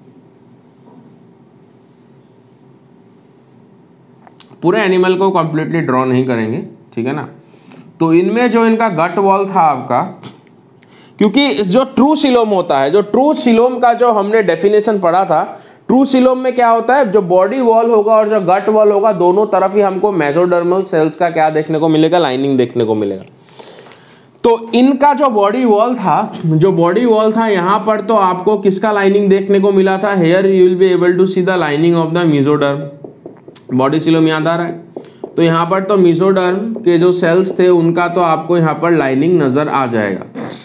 पूरे एनिमल को कंप्लीटली ड्रॉ नहीं करेंगे, ठीक है ना। तो इनमें जो इनका गट वॉल था आपका, क्योंकि जो ट्रू सिलोम होता है, जो ट्रू सिलोम का जो हमने डेफिनेशन पढ़ा था, ट्रू सिलोम में क्या होता है, जो बॉडी वॉल होगा और जो गट वॉल होगा दोनों तरफ ही हमको मेसोडर्मल सेल्स का क्या देखने को मिलेगा, लाइनिंग देखने को मिलेगा। तो इनका जो बॉडी वॉल था, जो बॉडी वॉल था यहाँ पर तो आपको किसका लाइनिंग देखने को मिला था, here you will be able to see the lining of the mesoderm. Body coelom याद आ रहा है, तो यहाँ पर तो मेसोडर्म के जो सेल्स थे उनका तो आपको यहाँ पर लाइनिंग नजर आ जाएगा।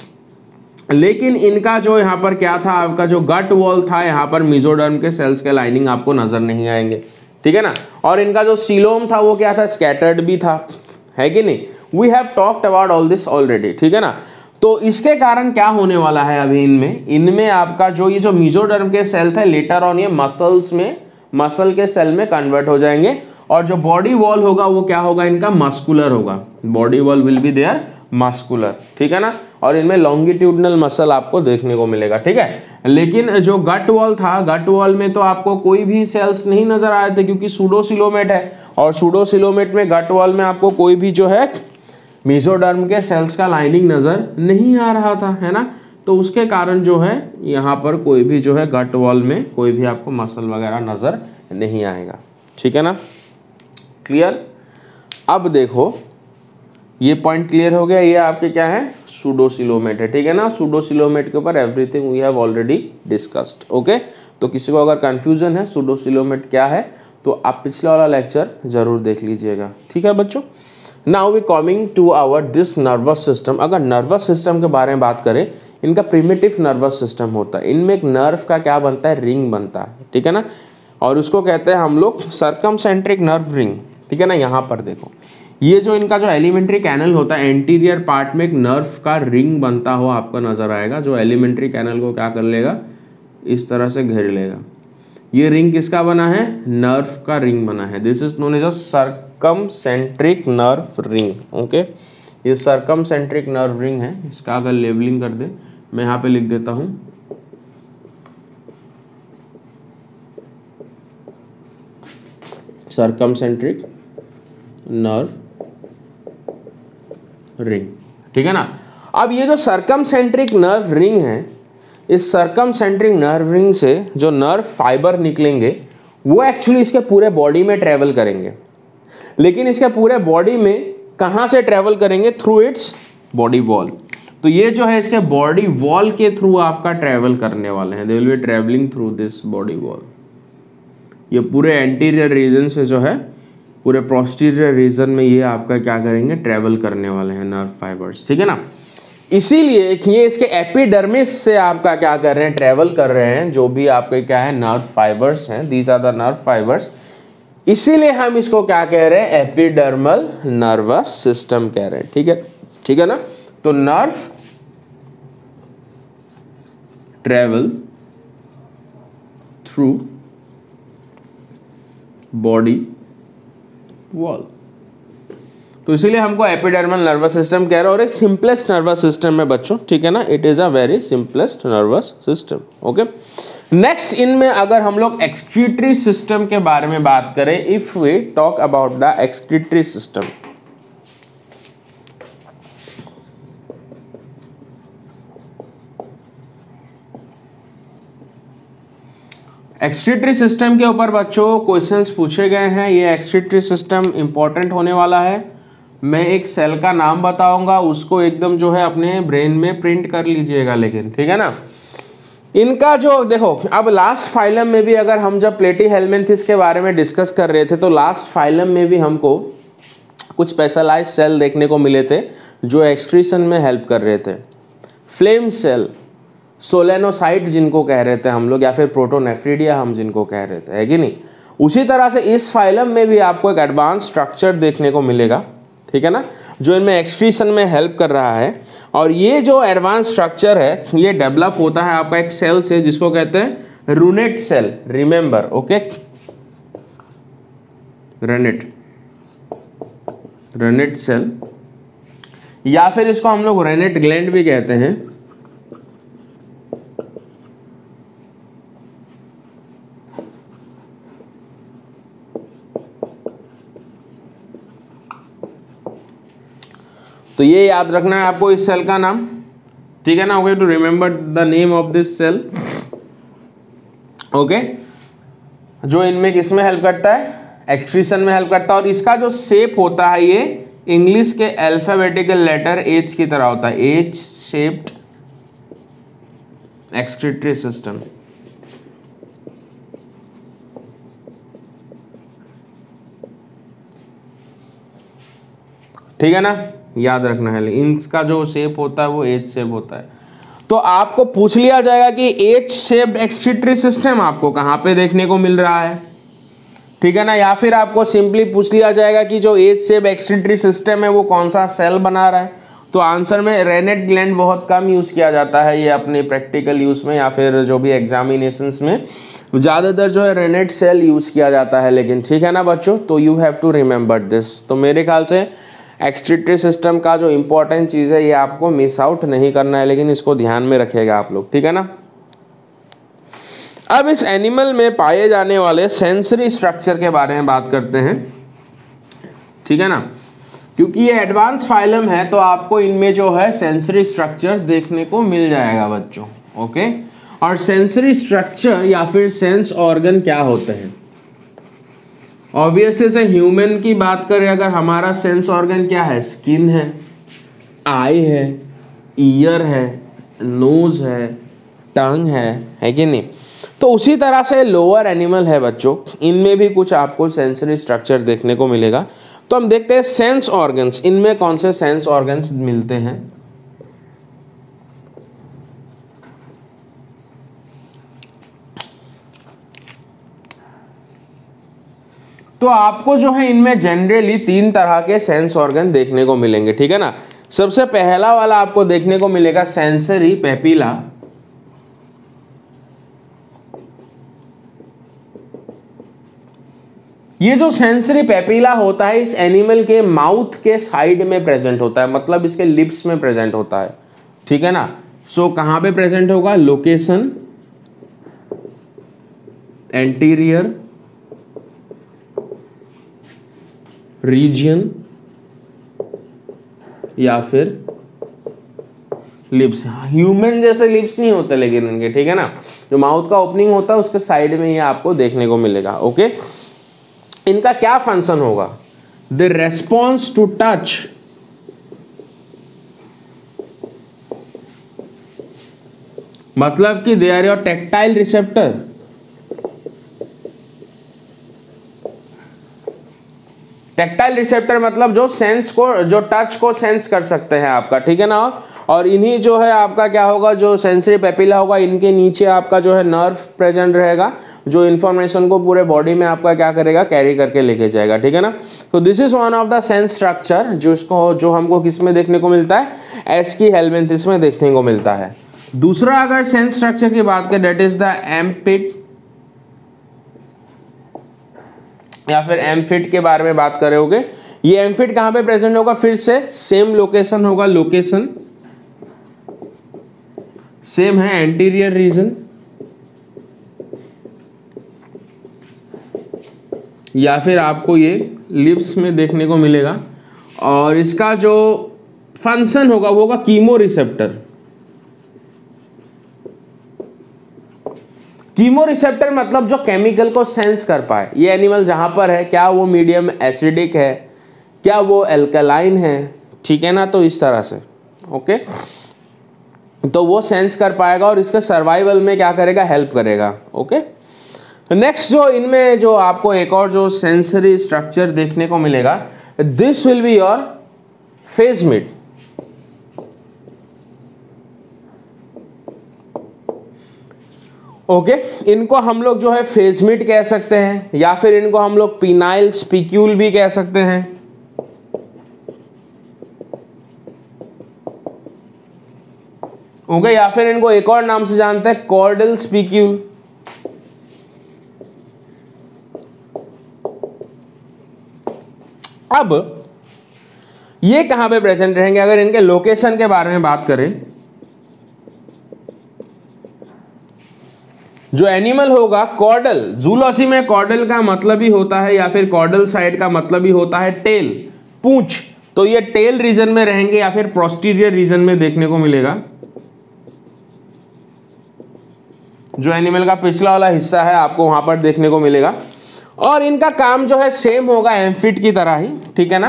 लेकिन इनका जो यहाँ पर क्या था, आपका जो गट वॉल था, यहाँ पर मेसोडर्म के सेल्स के लाइनिंग आपको नजर नहीं आएंगे, ठीक है ना। और इनका जो सीलोम था वो क्या था, स्कैटर्ड भी था, है कि नहीं। We have talked about all this already, ठीक है ना। तो इसके कारण क्या होने वाला है अभी इनमें, इनमें आपका जो ये जो मेसोडर्म के सेल थे लेटर ऑन ये मसल्स में, मसल के सेल में कन्वर्ट हो जाएंगे, और जो बॉडी वॉल होगा वो क्या होगा, इनका मस्कुलर होगा। Body wall will be there muscular, ठीक है ना। और इनमें लॉन्गिट्यूडनल मसल आपको देखने को मिलेगा, ठीक है। लेकिन जो गट वॉल था, गट वॉल में तो आपको कोई भी सेल्स नहीं नजर आए थे, क्योंकि सूडोसिलोमेट है, और सूडोसिलोमेट में गट वॉल में आपको कोई भी जो है मेसोडर्म के सेल्स का लाइनिंग नजर नहीं आ रहा था, है ना। तो उसके कारण जो है यहाँ पर कोई भी जो है गट वॉल में कोई भी आपको मसल वगैरह नजर नहीं आएगा, ठीक है ना। क्लियर। अब देखो ये पॉइंट क्लियर हो गया, ये आपके क्या है, सूडोसिलोमेट है, ठीक है ना। सूडोसिलोमेट के ऊपर everything we have already discussed, okay. तो किसी को अगर कंफ्यूजन है सूडोसिलोमेट क्या है तो आप पिछले वाला लेक्चर जरूर देख लीजिएगा, ठीक है बच्चों। Now we coming to our this nervous system. अगर नर्वस सिस्टम के बारे में बात करें, इनका प्रिमिटिव नर्वस सिस्टम होता है, इनमें एक नर्व का क्या बनता है, रिंग बनता है, ठीक है ना। और उसको कहते हैं हम लोग सर्कमसेंट्रिक नर्व रिंग, ठीक है ना। यहाँ पर देखो ये जो इनका जो एलिमेंट्री कैनल होता है, एंटीरियर पार्ट में एक नर्व का रिंग बनता हुआ आपको नजर आएगा, जो एलिमेंट्री कैनल को क्या कर लेगा, इस तरह से घेर लेगा। ये रिंग किसका बना है, नर्व का रिंग बना है। This is known as a circumcentric nerve ring, okay. ये सर्कमसेंट्रिक नर्व रिंग है। इसका अगर लेबलिंग कर दे, मैं यहाँ पे लिख देता हूँ सर्कमसेंट्रिक नर्व रिंग, ठीक है ना। अब ये जो सर्कमसेंट्रिक नर्व रिंग है, इस सर्कमसेंट्रिक नर्व रिंग से जो नर्व फाइबर निकलेंगे वो एक्चुअली इसके पूरे बॉडी में ट्रेवल करेंगे। लेकिन इसके पूरे बॉडी में कहाँ से ट्रेवल करेंगे, थ्रू इट्स बॉडी वॉल। तो ये जो है इसके बॉडी वॉल के थ्रू आपका ट्रेवल करने वाले हैं, they will be travelling through this body wall. ये पूरे एंटीरियर रीजन से जो है पूरे पोस्टीरियर रीजन में ये आपका क्या करेंगे, ट्रेवल करने वाले हैं नर्व फाइबर्स, ठीक है ना। इसीलिए ये इसके एपिडर्मिस से आपका क्या कर रहे हैं, ट्रेवल कर रहे हैं, जो भी आपके क्या है नर्व फाइबर्स हैं, these are the nerve fibres. इसीलिए हम इसको क्या कह रहे हैं, एपिडर्मल नर्वस सिस्टम कह रहे हैं, ठीक है, ठीक है ना। तो nerve travel through body wall, तो इसीलिए हमको एपिडर्मल नर्वस सिस्टम कह रहे हैं। और एक सिंपलेस्ट नर्वस सिस्टम है बच्चों, ठीक है ना। It is a very simplest nervous system, okay. Next इनमें अगर हम लोग एक्सक्रीटरी सिस्टम के बारे में बात करें, if we talk about the excretory system, excretory system के ऊपर बच्चों क्वेश्चंस पूछे गए हैं। ये एक्सक्रीटरी सिस्टम इंपॉर्टेंट होने वाला है। मैं एक सेल का नाम बताऊंगा, उसको एकदम जो है अपने ब्रेन में प्रिंट कर लीजिएगा, लेकिन ठीक है ना। इनका जो देखो, अब लास्ट फाइलम में भी अगर हम जब प्लेटीहेल्मिन्थिस के बारे में डिस्कस कर रहे थे, तो लास्ट फाइलम में भी हमको कुछ स्पेशलाइज्ड सेल देखने को मिले थे जो एक्सक्रीशन में हेल्प कर रहे थे। फ्लेम सेल, सोलेनोसाइट जिनको कह रहे थे हम लोग, या फिर प्रोटोनेफ्रिडिया हम जिनको कह रहे थे, है कि नहीं। उसी तरह से इस फाइलम में भी आपको एक एडवांस स्ट्रक्चर देखने को मिलेगा, ठीक है ना, जो इनमें एक्सक्रीशन में हेल्प कर रहा है। और ये जो एडवांस स्ट्रक्चर है ये डेवलप होता है आपका एक सेल से जिसको कहते हैं renette cell, remember, okay, renette renette cell, या फिर इसको हम लोग रेनेट ग्लैंड भी कहते हैं। तो ये याद रखना है आपको इस सेल का नाम, ठीक है ना, okay, to remember the name of this cell, okay, जो इनमें किस में हेल्प करता है, एक्सक्रीशन में हेल्प करता है। और इसका जो शेप होता है ये इंग्लिश के अल्फाबेटिकल लेटर एच की तरह होता है, एच शेप्ड एक्सक्रीटरी सिस्टम। ठीक है ना, याद रखना है, इनका जो शेप होता है वो एच शेप होता है। तो आपको पूछ लिया जाएगा कि एच शेप्ड एक्सक्रीटरी सिस्टम आपको कहां पे देखने को मिल रहा है, ठीक है ना, या फिर आपको सिंपली पूछ लिया जाएगा कि जो एच शेप एक्सक्रीटरी सिस्टम है वो कौन सा सेल बना रहा है। तो आंसर में रेनेट ग्लैंड बहुत कम यूज किया जाता है ये अपने प्रैक्टिकल यूज में या फिर जो भी एग्जामिनेशंस में, ज़्यादातर जो है रेनेट सेल यूज किया जाता है। लेकिन ठीक है ना बच्चों, तो you have to remember this. तो मेरे ख्याल से एक्सक्रीटरी सिस्टम का जो इंपॉर्टेंट चीज़ है ये आपको मिस आउट नहीं करना है, लेकिन इसको ध्यान में रखिएगा आप लोग, ठीक है ना। अब इस एनिमल में पाए जाने वाले सेंसरी स्ट्रक्चर के बारे में बात करते हैं, ठीक है ना, क्योंकि ये एडवांस फाइलम है तो आपको इनमें जो है सेंसरी स्ट्रक्चर देखने को मिल जाएगा बच्चों, ओके। और सेंसरी स्ट्रक्चर या फिर सेंस ऑर्गन क्या होते हैं, ऑब्वियसली से ह्यूमन की बात करें अगर, हमारा सेंस ऑर्गन क्या है, स्किन है, आई है, ईयर है, नोज है, टंग है, है कि नहीं। तो उसी तरह से लोअर एनिमल है बच्चों, इनमें भी कुछ आपको सेंसरी स्ट्रक्चर देखने को मिलेगा। तो हम देखते हैं सेंस ऑर्गन्स, इनमें कौन से सेंस ऑर्गन्स मिलते हैं। तो आपको जो है इनमें जनरली तीन तरह के सेंस ऑर्गन देखने को मिलेंगे, ठीक है ना। सबसे पहला वाला आपको देखने को मिलेगा सेंसरी पेपिला, ये जो सेंसरी पेपिला होता है इस एनिमल के माउथ के साइड में प्रेजेंट होता है, मतलब इसके लिप्स में प्रेजेंट होता है, ठीक है ना। सो कहां पे प्रेजेंट होगा, लोकेशन एंटीरियर रीजन या फिर लिप्स। ह्यूमन जैसे लिप्स नहीं होते लेकिन इनके, ठीक है ना, जो माउथ का ओपनिंग होता है उसके साइड में ही आपको देखने को मिलेगा, ओके। इनका क्या फंक्शन होगा, द रेस्पॉन्स टू टच, मतलब कि they are your tactile receptor, tactile receptor मतलब जो सेंस को, जो टच को सेंस कर सकते हैं आपका, ठीक है ना। और इन्हीं जो है आपका क्या होगा, जो सेंसरी पेपिला होगा इनके नीचे आपका जो है नर्व प्रेजेंट रहेगा, जो इन्फॉर्मेशन को पूरे बॉडी में आपका क्या करेगा, कैरी करके लेके जाएगा, ठीक है ना। तो this is one of the sense structure जो इसको जो हमको किस में देखने को मिलता है, एस्की हेलमिंथिस में देखने को मिलता है। दूसरा अगर सेंस स्ट्रक्चर की बात करें, डेट इज द एम्पिट या फिर एम्फिट के बारे में बात करोगे, ये एम्फिट कहां पे प्रेजेंट होगा, फिर से सेम लोकेशन होगा, लोकेशन सेम है, एंटीरियर रीजन या फिर आपको ये लिप्स में देखने को मिलेगा। और इसका जो फंक्शन होगा वो होगा कीमो रिसेप्टर। कीमो रिसेप्टर मतलब जो केमिकल को सेंस कर पाए, ये एनिमल जहां पर है, क्या वो मीडियम एसिडिक है, क्या वो एल्कलाइन है, ठीक है ना। तो इस तरह से, ओके, तो वो सेंस कर पाएगा और इसके सर्वाइवल में क्या करेगा, हेल्प करेगा, ओके। नेक्स्ट जो इनमें जो आपको एक और जो सेंसरी स्ट्रक्चर देखने को मिलेगा, this will be your phasmid. Okay okay? इनको हम लोग जो है फेजमिट कह सकते हैं, या फिर इनको हम लोग पिनाइल स्पिक्यूल भी कह सकते हैं। Okay okay? या फिर इनको एक और नाम से जानते हैं, कॉर्डल स्पिक्यूल। अब ये कहां पे प्रेजेंट रहेंगे, अगर इनके लोकेशन के बारे में बात करें, जो एनिमल होगा कॉर्डल, जूलॉजी में कॉर्डल का मतलब ही होता है, या फिर कॉर्डल साइड का मतलब ही होता है टेल, पूंछ। तो ये टेल रीजन में रहेंगे या फिर पोस्टीरियर रीजन में देखने को मिलेगा। जो एनिमल का पिछला वाला हिस्सा है आपको वहां पर देखने को मिलेगा। और इनका काम जो है सेम होगा एम्फिट की तरह ही, ठीक है ना।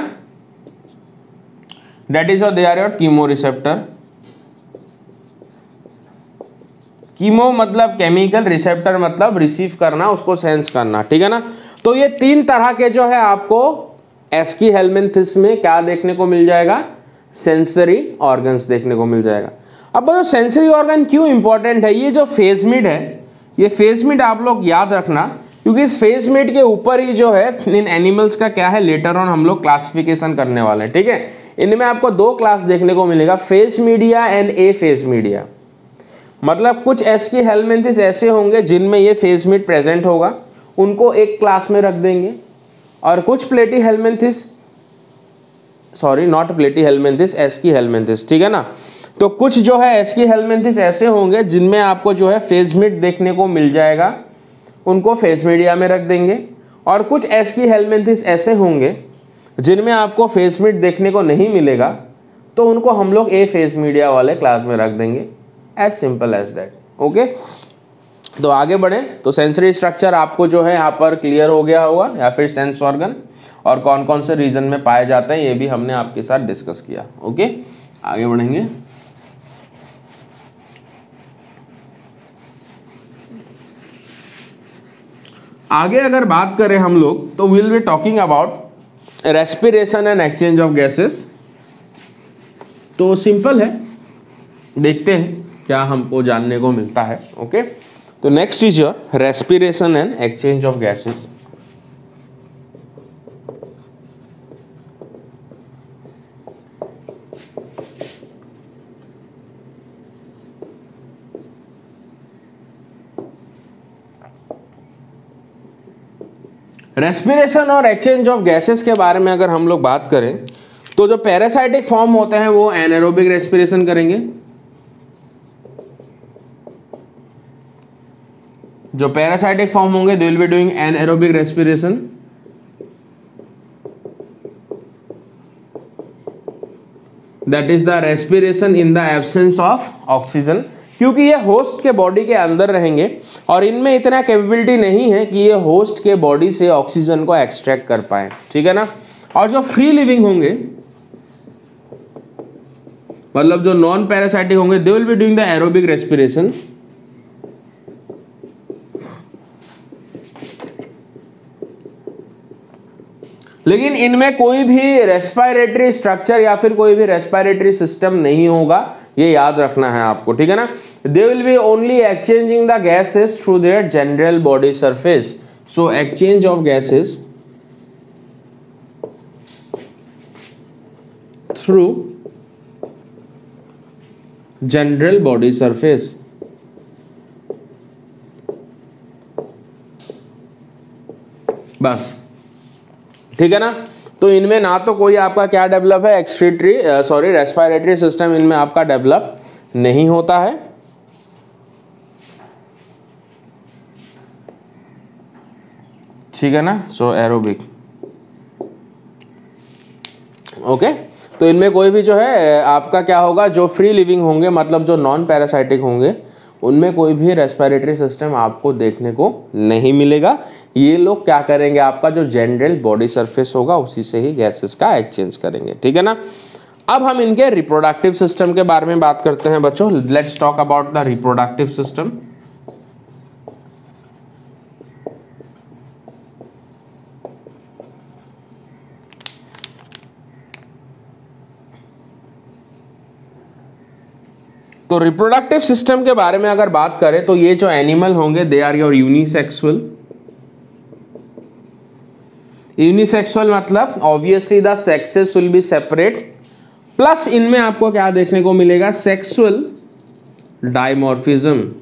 That is they are your chemo receptor. Chemo मतलब केमिकल, रिसेप्टर मतलब रिसीव करना, उसको सेंस करना, ठीक है ना। तो ये तीन तरह के जो है आपको एस्की हेलमिंथिस में क्या देखने को मिल जाएगा, सेंसरी ऑर्गन्स देखने को मिल जाएगा। अब जो सेंसरी ऑर्गन क्यों इंपॉर्टेंट है, ये जो फेजमिड है, ये फेजमिड आप लोग याद रखना, क्योंकि इस फेजमिड के ऊपर ही जो है इन एनिमल्स का क्या है, लेटर ऑन हम लोग क्लासिफिकेशन करने वाले हैं, ठीक है। इनमें आपको दो क्लास देखने को मिलेगा, Phasmidia and Aphasmidia. मतलब कुछ एस्की हेलमिंथिस ऐसे होंगे जिनमें ये फेजमिड प्रेजेंट होगा, उनको एक क्लास में रख देंगे। और कुछ Platyhelminthes, sorry not Platyhelminthes, Aschelminthes, ठीक है ना। तो कुछ जो है एस्की हेलमिंथिस ऐसे होंगे जिनमें आपको जो है फेजमिड देखने को मिल जाएगा, उनको फेज मीडिया में रख देंगे। और कुछ एस्की हेलमिंथिस ऐसे होंगे जिनमें आपको फेजमिड देखने को नहीं मिलेगा, तो उनको हम लोग ए फेज मीडिया वाले क्लास में रख देंगे। As simple as that. Okay, तो आगे बढ़े तो सेंसरी स्ट्रक्चर आपको जो है यहाँ पर क्लियर हो गया होगा, या फिर सेंस ऑर्गन और कौन कौन से रीजन में पाए जाते हैं ये भी हमने आपके साथ डिस्कस किया। ओके, आगे बढ़ेंगे। आगे अगर बात करें हम लोग तो will be talking about respiration and exchange of gases. तो सिंपल है, देखते हैं क्या हमको जानने को मिलता है। ओके, तो next is your respiration and exchange of gases. Respiration और एक्सचेंज ऑफ गैसेस के बारे में अगर हम लोग बात करें तो जो पैरासाइटिक फॉर्म होते हैं वो एनाएरोबिक रेस्पिरेशन करेंगे। जो पैरासाइटिक फॉर्म होंगे they will be doing anaerobic respiration. That is the respiration in the absence of oxygen, क्योंकि ये होस्ट के बॉडी के अंदर रहेंगे और इनमें इतना कैपेबिलिटी नहीं है कि ये होस्ट के बॉडी से ऑक्सीजन को एक्सट्रैक्ट कर पाए, ठीक है ना। और जो फ्री लिविंग होंगे, मतलब जो नॉन पैरासाइटिक होंगे, they will be doing the aerobic respiration. लेकिन इनमें कोई भी रेस्पिरेटरी स्ट्रक्चर या फिर कोई भी रेस्पिरेटरी सिस्टम नहीं होगा, ये याद रखना है आपको, ठीक है ना। They will be only exchanging the gases through their general body surface. So exchange of gases through general body surface. बस, ठीक है ना। तो इनमें ना तो कोई आपका क्या डेवलप है, एक्सक्रीटरी सॉरी रेस्पिरेटरी सिस्टम इनमें आपका डेवलप नहीं होता है। ठीक है ना। So aerobic, okay. तो इनमें कोई भी जो है आपका क्या होगा, जो फ्री लिविंग होंगे मतलब जो नॉन पैरासाइटिक होंगे, उनमें कोई भी रेस्पिरेटरी सिस्टम आपको देखने को नहीं मिलेगा। ये लोग क्या करेंगे, आपका जो जनरल बॉडी सरफेस होगा उसी से ही गैसेस का एक्सचेंज करेंगे, ठीक है ना। अब हम इनके रिप्रोडक्टिव सिस्टम के बारे में बात करते हैं बच्चों। Let's talk about the reproductive system. तो रिप्रोडक्टिव सिस्टम के बारे में अगर बात करें तो ये जो एनिमल होंगे they are your unisexual. Unisexual मतलब obviously the sexes will be separate, plus इनमें आपको क्या देखने को मिलेगा, सेक्सुअल डायमॉर्फिज्म।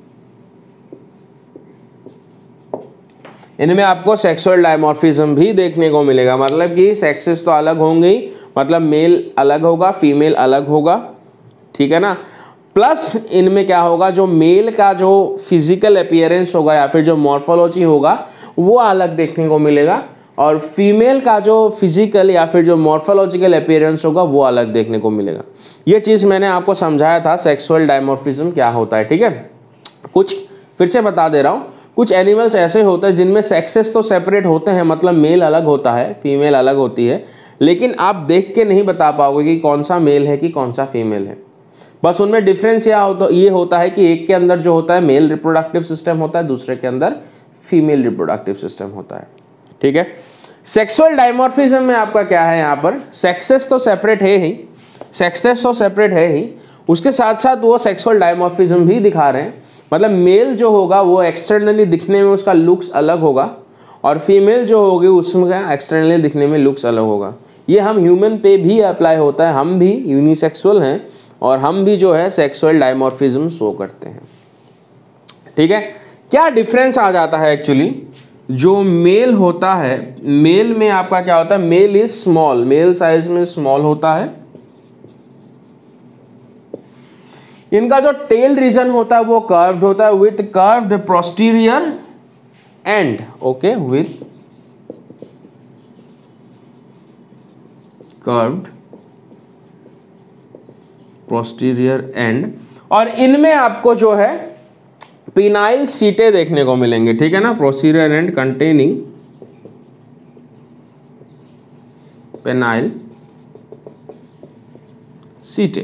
इनमें आपको सेक्सुअल डायमॉर्फिज्म भी देखने को मिलेगा, मतलब कि सेक्सेस तो अलग होंगे ही, मतलब मेल अलग होगा फीमेल अलग होगा, ठीक है ना। प्लस इनमें क्या होगा, जो मेल का जो फिजिकल अपीयरेंस होगा या फिर जो मॉर्फोलॉजी होगा वो अलग देखने को मिलेगा, और फीमेल का जो फिजिकल या फिर जो मॉर्फोलॉजिकल अपीयरेंस होगा वो अलग देखने को मिलेगा। ये चीज़ मैंने आपको समझाया था सेक्सुअल डायमॉर्फिज्म क्या होता है, ठीक है। कुछ फिर से बता दे रहा हूँ, कुछ एनिमल्स ऐसे होते हैं जिनमें सेक्सेस तो सेपरेट होते हैं, मतलब मेल अलग होता है फीमेल अलग होती है, लेकिन आप देख के नहीं बता पाओगे कि कौन सा मेल है कि कौन सा फीमेल है। बस उनमें डिफरेंस या होता ये होता है कि एक के अंदर जो होता है मेल रिप्रोडक्टिव सिस्टम होता है, दूसरे के अंदर फीमेल रिप्रोडक्टिव सिस्टम होता है, ठीक है। सेक्सुअल डायमॉर्फिज्म में आपका क्या है, यहाँ पर सेक्सेस तो सेपरेट है ही, सेक्सेस तो सेपरेट है ही, उसके साथ साथ वो सेक्सुअल डायमॉर्फिज्म भी दिखा रहे हैं, मतलब मेल जो होगा वो एक्सटर्नली दिखने में उसका लुक्स अलग होगा, और फीमेल जो होगी उसमें एक्सटर्नली दिखने में लुक्स अलग होगा। ये हम ह्यूमन पे भी अप्लाई होता है, हम भी यूनिसेक्सुअल हैं और हम भी जो है सेक्सुअल डायमॉर्फिज्म शो करते हैं, ठीक है। क्या डिफरेंस आ जाता है एक्चुअली, जो मेल होता है, मेल में आपका क्या होता है, male is small, male size में स्मॉल होता है। इनका जो टेल रीजन होता है वो कर्व्ड होता है with curved posterior end, okay, with curved posterior end, और इनमें आपको जो है पिनाइल सीटें देखने को मिलेंगे, ठीक है ना। पोस्टीरियर एंड कंटेनिंग पेनाइल सीटें।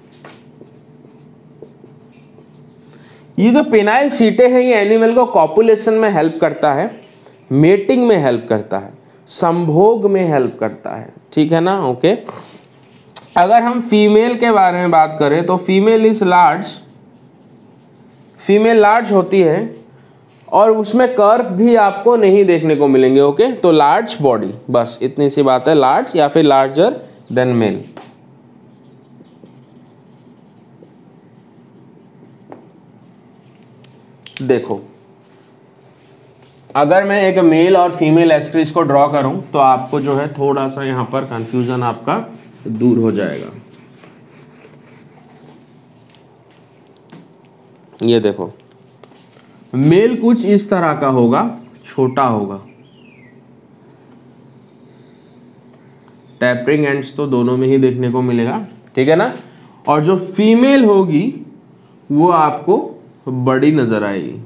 ये जो पेनाइल सीटें हैं ये एनिमल को कॉपुलेशन में हेल्प करता है, मेटिंग में हेल्प करता है, संभोग में हेल्प करता है, ठीक है ना, ओके। अगर हम फीमेल के बारे में बात करें तो female is large, female large होती है और उसमें कर्व भी आपको नहीं देखने को मिलेंगे, ओके। तो लार्ज बॉडी, बस इतनी सी बात है, लार्ज या फिर लार्जर देन मेल। देखो अगर मैं एक मेल और फीमेल एस्क्रीज को ड्रॉ करूं तो आपको जो है थोड़ा सा यहां पर कंफ्यूजन आपका दूर हो जाएगा। ये देखो मेल कुछ इस तरह का होगा, छोटा होगा, टैपरिंग एंड्स तो दोनों में ही देखने को मिलेगा, ठीक है ना। और जो फीमेल होगी वो आपको बड़ी नजर आएगी।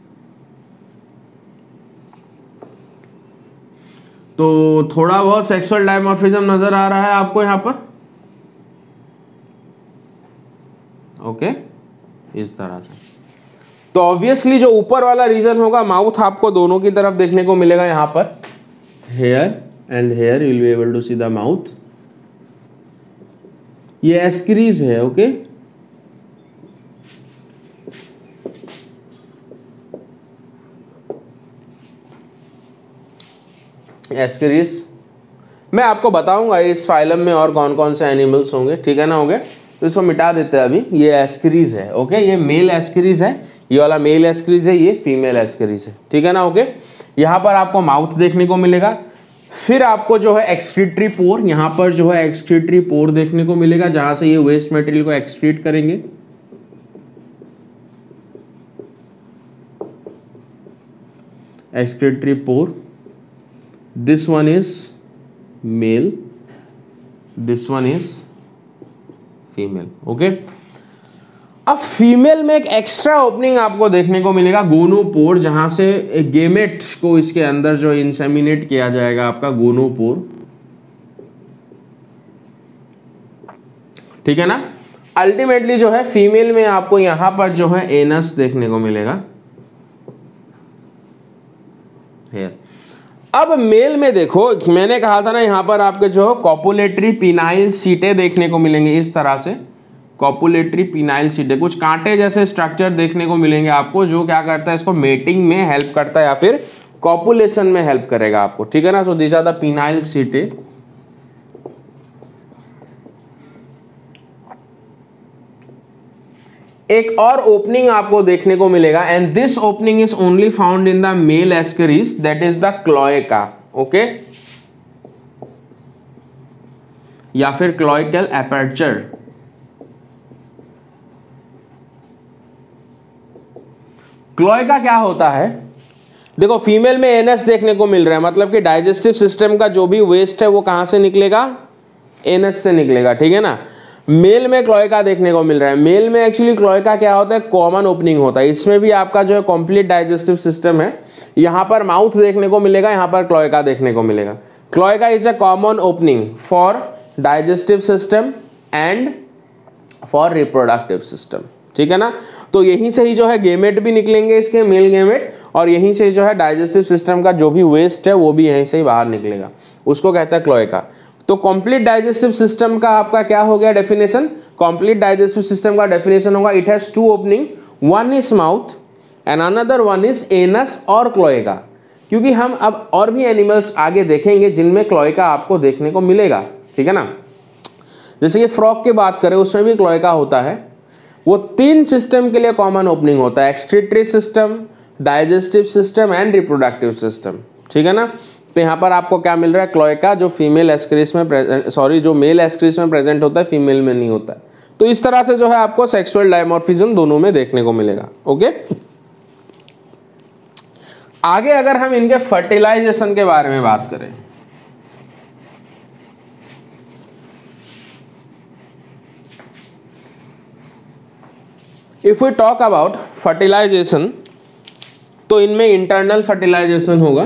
तो थोड़ा बहुत सेक्सुअल डायमॉर्फिज्म नजर आ रहा है आपको यहां पर, ओके, इस तरह से। तो ऑब्वियसली जो ऊपर वाला रीजन होगा माउथ आपको दोनों की तरफ देखने को मिलेगा, यहां पर here and here, you will be able to see the mouth. ये एस्क्रीज है, ओके। एस्क्रीज मैं आपको बताऊंगा इस फाइलम में और कौन कौन से एनिमल्स होंगे, ठीक है ना, हो गए। तो इसको मिटा देते हैं अभी। ये एस्क्रीज है, ओके, ये मेल एस्क्रीज है, ये वाला मेल एस्क्रीज है, ये फीमेल एस्क्रीज है, ठीक है ना, ओके। यहाँ पर आपको माउथ देखने को मिलेगा, फिर आपको जो है एक्सक्रीटरी पोर, यहाँ पर जो है एक्सक्रीटरी पोर देखने को मिलेगा जहां से ये वेस्ट मटेरियल को एक्सक्रीट करेंगे। Excretory pore, this one is male, this one is female, okay। अब फीमेल में एक एक्स्ट्रा ओपनिंग आपको देखने को मिलेगा, गोनोपोर, जहां से एक गेमेट को इसके अंदर जो इंसेमिनेट किया जाएगा, आपका गोनोपोर, ठीक है ना। अल्टीमेटली जो है फीमेल में आपको यहां पर जो है एनस देखने को मिलेगा, हेयर। अब मेल में देखो, मैंने कहा था ना यहां पर आपके जो कॉपुलेटरी पिनाइल सीटें देखने को मिलेंगी, इस तरह से कॉपुलेटरी पिनाइल सीटे, कुछ कांटे जैसे स्ट्रक्चर देखने को मिलेंगे आपको, जो क्या करता है, इसको मेटिंग में हेल्प करता है या फिर कॉपुलेशन में हेल्प करेगा आपको, ठीक है ना। So this are the penile setae. एक और ओपनिंग आपको देखने को मिलेगा, and this opening is only found in the male Ascaris, that is the cloaca, okay, या फिर क्लोइकल एपर्चर। क्लोएका क्या होता है, देखो फीमेल में एनस देखने को मिल रहा है, मतलब कि डाइजेस्टिव सिस्टम का जो भी वेस्ट है वो कहां से निकलेगा, एनस से निकलेगा, ठीक है ना। मेल में क्लोएका देखने को मिल रहा है, मेल में एक्चुअली क्लोएका क्या होता है, कॉमन ओपनिंग होता है, इसमें भी आपका जो है कंप्लीट डाइजेस्टिव सिस्टम है, यहां पर माउथ देखने को मिलेगा, यहां पर क्लोएका देखने को मिलेगा। Cloaca is a common opening for digestive system and for reproductive system, ठीक है ना। तो यहीं से ही जो है गेमेट भी निकलेंगे इसके, मेल गेमेट, और यहीं से जो है डाइजेस्टिव सिस्टम का जो भी वेस्ट है वो भी यहीं से ही बाहर निकलेगा, उसको कहता है क्लोएका। तो कंप्लीट डाइजेस्टिव सिस्टम का आपका क्या हो गया डेफिनेशन, कंप्लीट डाइजेस्टिव सिस्टम का डेफिनेशन होगा, it has two opening, one is mouth and another one is anus और क्लोएका, क्योंकि हम अब और भी एनिमल्स आगे देखेंगे जिनमें क्लोएका आपको देखने को मिलेगा, ठीक है ना। जैसे कि फ्रॉग की बात करें, उसमें भी क्लोएका होता है, वो तीन सिस्टम के लिए कॉमन ओपनिंग होता है, excretory system, digestive system and reproductive system, ठीक है ना। तो यहाँ पर आपको क्या मिल रहा है, क्लोएका जो फीमेल एस्क्रीस में प्रेजेंट, सॉरी जो मेल एस्क्रीस में प्रेजेंट होता है, फीमेल में नहीं होता है। तो इस तरह से जो है आपको सेक्सुअल डायमॉर्फिज्म दोनों में देखने को मिलेगा, ओके। आगे अगर हम इनके फर्टिलाइजेशन के बारे में बात करें, if we talk about fertilisation, तो इनमें इंटरनल फर्टिलाइजेशन होगा,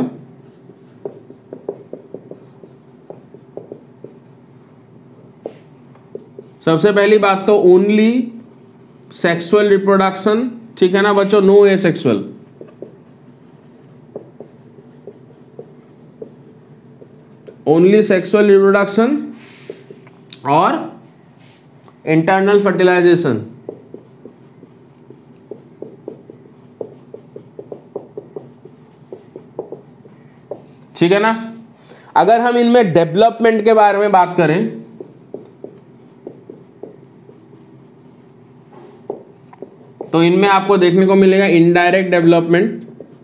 सबसे पहली बात तो ओनली सेक्सुअल रिप्रोडक्शन, ठीक है ना बच्चों, no asexual, only sexual reproduction और इंटरनल फर्टिलाइजेशन। ठीक है ना। अगर हम इनमें डेवलपमेंट के बारे में बात करें, तो इनमें आपको देखने को मिलेगा इनडायरेक्ट डेवलपमेंट,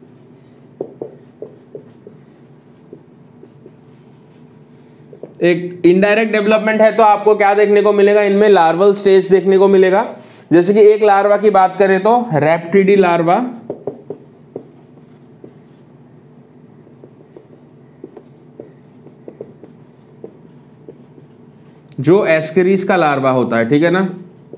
एक इनडायरेक्ट डेवलपमेंट है तो आपको क्या देखने को मिलेगा, इनमें लार्वल स्टेज देखने को मिलेगा। जैसे कि एक लार्वा की बात करें तो रेप्टिडी लार्वा, जो एस्केरिस का लार्वा होता है, ठीक है ना।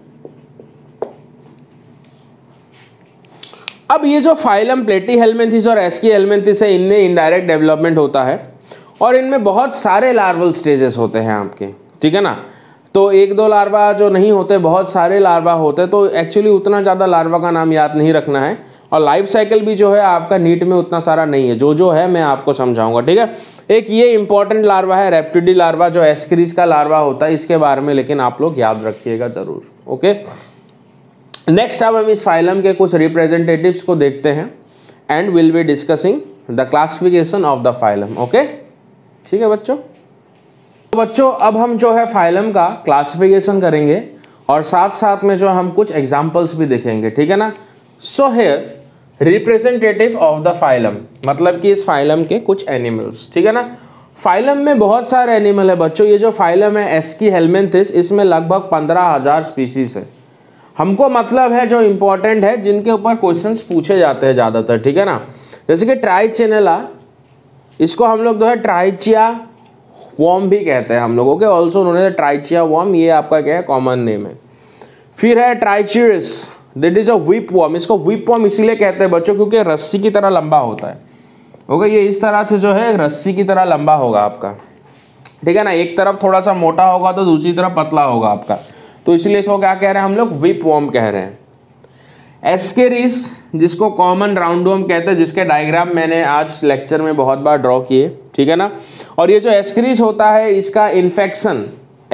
अब ये जो फाइलम प्लेटीहेल्मिन्थेस और एस्कीहेल्मिन्थेस है, इनमें इनडायरेक्ट डेवलपमेंट होता है और इनमें बहुत सारे लार्वल स्टेजेस होते हैं आपके, ठीक है ना। तो एक दो लार्वा जो नहीं होते, बहुत सारे लार्वा होते हैं, तो एक्चुअली उतना ज़्यादा लार्वा का नाम याद नहीं रखना है, और लाइफ साइकिल भी जो है आपका नीट में उतना सारा नहीं है, जो जो है मैं आपको समझाऊंगा, ठीक है। एक ये इंपॉर्टेंट लार्वा है रेप्टिडी लार्वा, जो एस्केरिस का लार्वा होता है, इसके बारे में लेकिन आप लोग याद रखिएगा जरूर, ओके। नेक्स्ट अब हम इस फाइलम के कुछ रिप्रेजेंटेटिव्स को देखते हैं and will be discussing the classification of the phylum, okay, ठीक है बच्चों। तो बच्चों अब हम जो है फाइलम का क्लासिफिकेशन करेंगे और साथ साथ में जो हम कुछ एग्जांपल्स भी देखेंगे, ठीक है ना। So here representative of the phylum, मतलब कि इस फाइलम के कुछ एनिमल्स, ठीक है ना। फाइलम में बहुत सारे एनिमल है बच्चों। ये जो फाइलम है एस्कीहेल्मिन्थेस, इसमें लगभग पंद्रह हजार स्पीसीज है। हमको मतलब है जो इंपॉर्टेंट है, जिनके ऊपर क्वेश्चंस पूछे जाते हैं ज़्यादातर, ठीक है ना। जैसे कि ट्राइचेनेला, इसको हम लोग जो है ट्राइचिया वॉर्म भी कहते हैं हम लोगों के, ऑल्सो उन्होंने ट्राइचिया वॉर्म, ये आपका क्या है कॉमन नेम है। फिर है Trichuris, that is a whip worm. इसको व्हिप वॉर्म इसीलिए कहते हैं बच्चों क्योंकि रस्सी की तरह लंबा होता है, ओके। ये इस तरह से जो है रस्सी की तरह लंबा होगा आपका, ठीक है ना। एक तरफ थोड़ा सा मोटा होगा तो दूसरी तरफ पतला होगा आपका, तो इसलिए इसको क्या कह रहे हैं हम लोग, व्हिप वॉर्म कह रहे हैं। एस्केरिस, जिसको कॉमन राउंडवॉर्म कहते हैं, जिसके डायग्राम मैंने आज लेक्चर में बहुत बार ड्रॉ किए, ठीक है ना। और ये जो एस्केरिस होता है, इसका इन्फेक्शन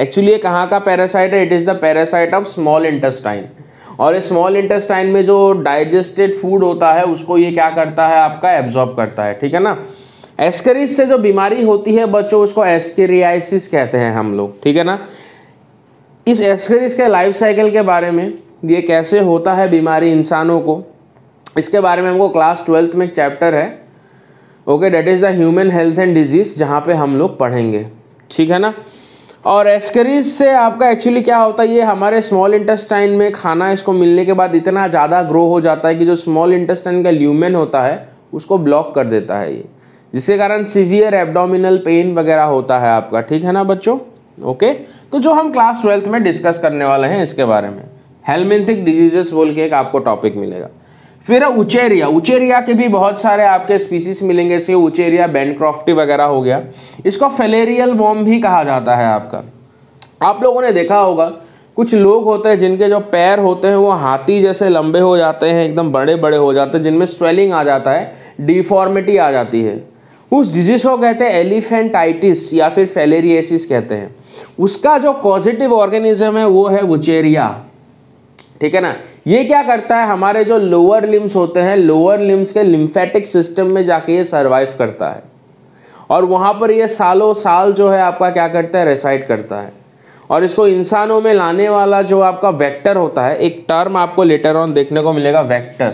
एक्चुअली ये कहाँ का पैरासाइट है? It is the parasite of small intestine. और स्मॉल इंटेस्टाइन में जो डाइजेस्टेड फूड होता है उसको ये क्या करता है? आपका एब्जॉर्ब करता है, ठीक है ना। एस्केरिस से जो बीमारी होती है बच्चों, उसको एस्केरियासिस कहते हैं हम लोग, ठीक है ना। इस एस्केरिस के लाइफ साइकिल के बारे में, ये कैसे होता है बीमारी इंसानों को, इसके बारे में हमको क्लास ट्वेल्थ में एक चैप्टर है, okay, that is the human health and disease, जहाँ पे हम लोग पढ़ेंगे, ठीक है ना। और एस्केरिस से आपका एक्चुअली क्या होता है, ये हमारे स्मॉल इंटेस्टाइन में खाना इसको मिलने के बाद इतना ज़्यादा ग्रो हो जाता है कि जो स्मॉल इंटेस्टाइन का ल्यूमेन होता है उसको ब्लॉक कर देता है ये, जिसके कारण सीवियर एब्डोमिनल पेन वगैरह होता है आपका, ठीक है ना बच्चों, ओके। तो जो हम क्लास ट्वेल्थ में डिस्कस करने वाले हैं इसके बारे में, हेलमिंथिक डिजीजेस बोल के एक आपको टॉपिक मिलेगा। फिर उचेरिया, उचेरिया के भी बहुत सारे आपके स्पीसीज मिलेंगे, जैसे उचेरिया बैनक्रॉफ्टी वगैरह हो गया। इसको फेलेरियल वॉर्म भी कहा जाता है आपका। आप लोगों ने देखा होगा कुछ लोग होते हैं जिनके जो पैर होते हैं वो हाथी जैसे लंबे हो जाते हैं, एकदम बड़े बड़े हो जाते हैं, जिनमें स्वेलिंग आ जाता है, डिफॉर्मिटी आ जाती है। उस डिजीज को कहते हैं एलिफेंटाइटिस या फिर फेलेरिएसिस कहते हैं। उसका जो पॉजिटिव ऑर्गेनिज्म है वो है वुचेरिया, ठीक है ना। ये क्या करता है, हमारे जो लोअर लिम्स होते हैं, लोअर लिम्स के लिम्फेटिक सिस्टम में जाके ये सर्वाइव करता है और वहाँ पर ये सालों साल जो है आपका क्या करता है, रेसाइड करता है। और इसको इंसानों में लाने वाला जो आपका वेक्टर होता है, एक टर्म आपको लेटर ऑन देखने को मिलेगा, वेक्टर।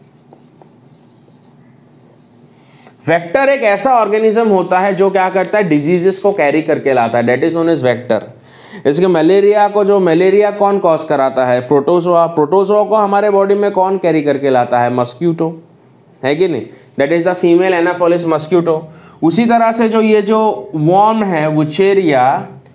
वेक्टर एक ऐसा ऑर्गेनिज्म होता है जो क्या करता है, डिजीजेस को कैरी करके लाता है, that is known as vector. इसके मलेरिया को, जो मलेरिया कौन कॉज कराता है, प्रोटोजोआ। प्रोटोजोआ को हमारे बॉडी में कौन कैरी करके लाता है, मस्क्यूटो, है कि नहीं, that is the female Anopheles mosquito. उसी तरह से जो ये जो वॉर्म है वुचेरिया,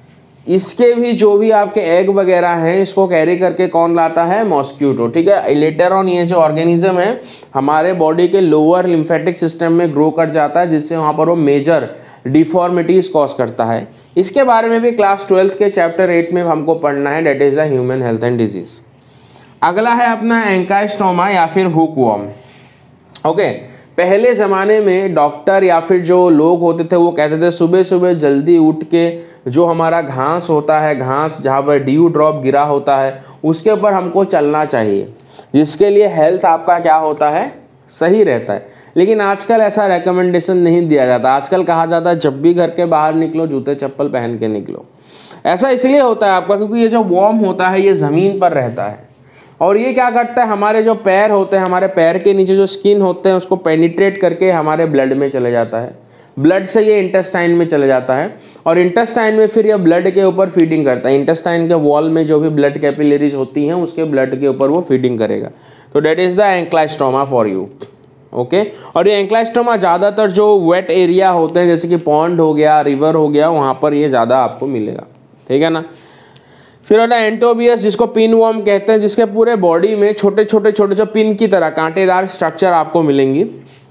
इसके भी जो भी आपके एग वगैरह हैं इसको कैरी करके कौन लाता है, मॉस्क्यूटो, ठीक है। लेटर ऑन ये जो ऑर्गेनिज्म है हमारे बॉडी के लोअर लिम्फेटिक सिस्टम में ग्रो कर जाता है, जिससे वहाँ पर वो मेजर डिफॉर्मिटीज कॉज करता है। इसके बारे में भी क्लास ट्वेल्थ के चैप्टर एट में हमको पढ़ना है, that is the human health and disease. अगला है अपना एंकाइस्टोमा या फिर हुक वॉर्म, ओके। पहले ज़माने में डॉक्टर या फिर जो लोग होते थे वो कहते थे सुबह सुबह जल्दी उठ के जो हमारा घास होता है, घास जहाँ पर ड्यू ड्रॉप गिरा होता है उसके ऊपर हमको चलना चाहिए, जिसके लिए हेल्थ आपका क्या होता है, सही रहता है। लेकिन आजकल ऐसा रेकमेंडेशन नहीं दिया जाता। आजकल कहा जाता है जब भी घर के बाहर निकलो जूते चप्पल पहन के निकलो। ऐसा इसलिए होता है आपका क्योंकि ये जो वॉर्म होता है ये ज़मीन पर रहता है और ये क्या करता है, हमारे जो पैर होते हैं, हमारे पैर के नीचे जो स्किन होते हैं उसको पेनिट्रेट करके हमारे ब्लड में चले जाता है। ब्लड से ये इंटेस्टाइन में चले जाता है और इंटेस्टाइन में फिर ये ब्लड के ऊपर फीडिंग करता है। इंटेस्टाइन के वॉल में जो भी ब्लड कैपिलरीज होती हैं उसके ब्लड के ऊपर वो फीडिंग करेगा। तो that is the Ancylostoma for you, okay. और ये एंक्लाइस्टोमा ज़्यादातर जो वेट एरिया होते हैं जैसे कि पॉन्ड हो गया, रिवर हो गया, वहाँ पर ये ज़्यादा आपको मिलेगा, ठीक है ना। फिर वाला एंटोबियस, जिसको पिन वॉर्म कहते हैं, जिसके पूरे बॉडी में छोटे छोटे छोटे जो पिन की तरह कांटेदार स्ट्रक्चर आपको मिलेंगी।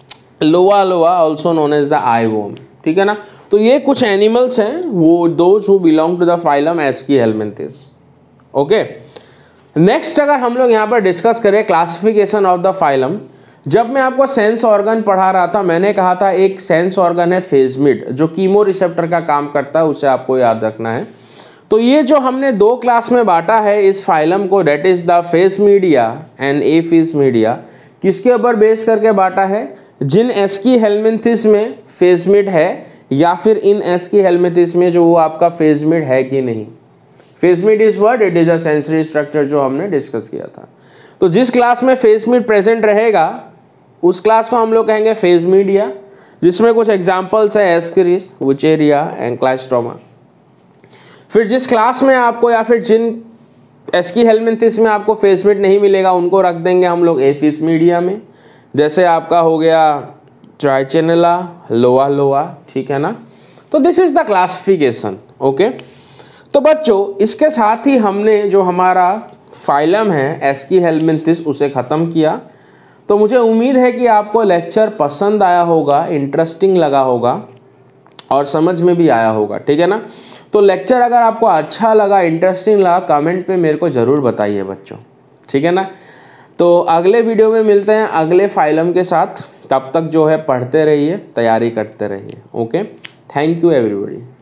Loa Loa also known as the eye worm, ठीक है ना। तो ये कुछ एनिमल्स हैं, वो those who belong to the phylum Aschelminthes, okay. Next अगर हम लोग यहाँ पर डिस्कस करें क्लासिफिकेशन ऑफ द फाइलम, जब मैं आपको सेंस ऑर्गन पढ़ा रहा था मैंने कहा था एक सेंस ऑर्गन है फेजमिड जो कीमो रिसेप्टर का काम करता है, उसे आपको याद रखना है। तो ये जो हमने दो क्लास में बांटा है इस फाइलम को, that is the Phasmidia and Aphasmidia, किसके ऊपर बेस करके बांटा है, जिन एस्कीहेलमिंथिस में फेजमिड है या फिर इन एस्कीहेलमिंथिस में जो वो आपका फेजमिड है कि नहीं। Phasmid is what, it is a sensory structure जो हमने डिस्कस किया था। तो जिस क्लास में फेजमिड प्रेजेंट रहेगा उस क्लास को हम लोग कहेंगे फेजमीडिया, जिसमें कुछ एग्जांपल्स है एस्केरिस, वुचेरिया, एंक्लाइस्टोमा। फिर जिस क्लास में आपको या फिर जिन एस्कीहेलमिंथिस में आपको फेजमिड नहीं मिलेगा उनको रख देंगे हम लोग एफिसमीडिया में, जैसे आपका हो गया ट्राइचेनेला, लोआ लोआ, ठीक है ना। तो this is the classification, okay. तो बच्चों इसके साथ ही हमने जो हमारा फाइलम है एस्कीहेलमिंथिस उसे ख़त्म किया। तो मुझे उम्मीद है कि आपको लेक्चर पसंद आया होगा, इंटरेस्टिंग लगा होगा और समझ में भी आया होगा, ठीक है ना। तो लेक्चर अगर आपको अच्छा लगा, इंटरेस्टिंग लगा, कमेंट में मेरे को ज़रूर बताइए बच्चों, ठीक है ना। तो अगले वीडियो में मिलते हैं अगले फाइलम के साथ, तब तक जो है पढ़ते रहिए, तैयारी करते रहिए, ओके। Thank you everybody.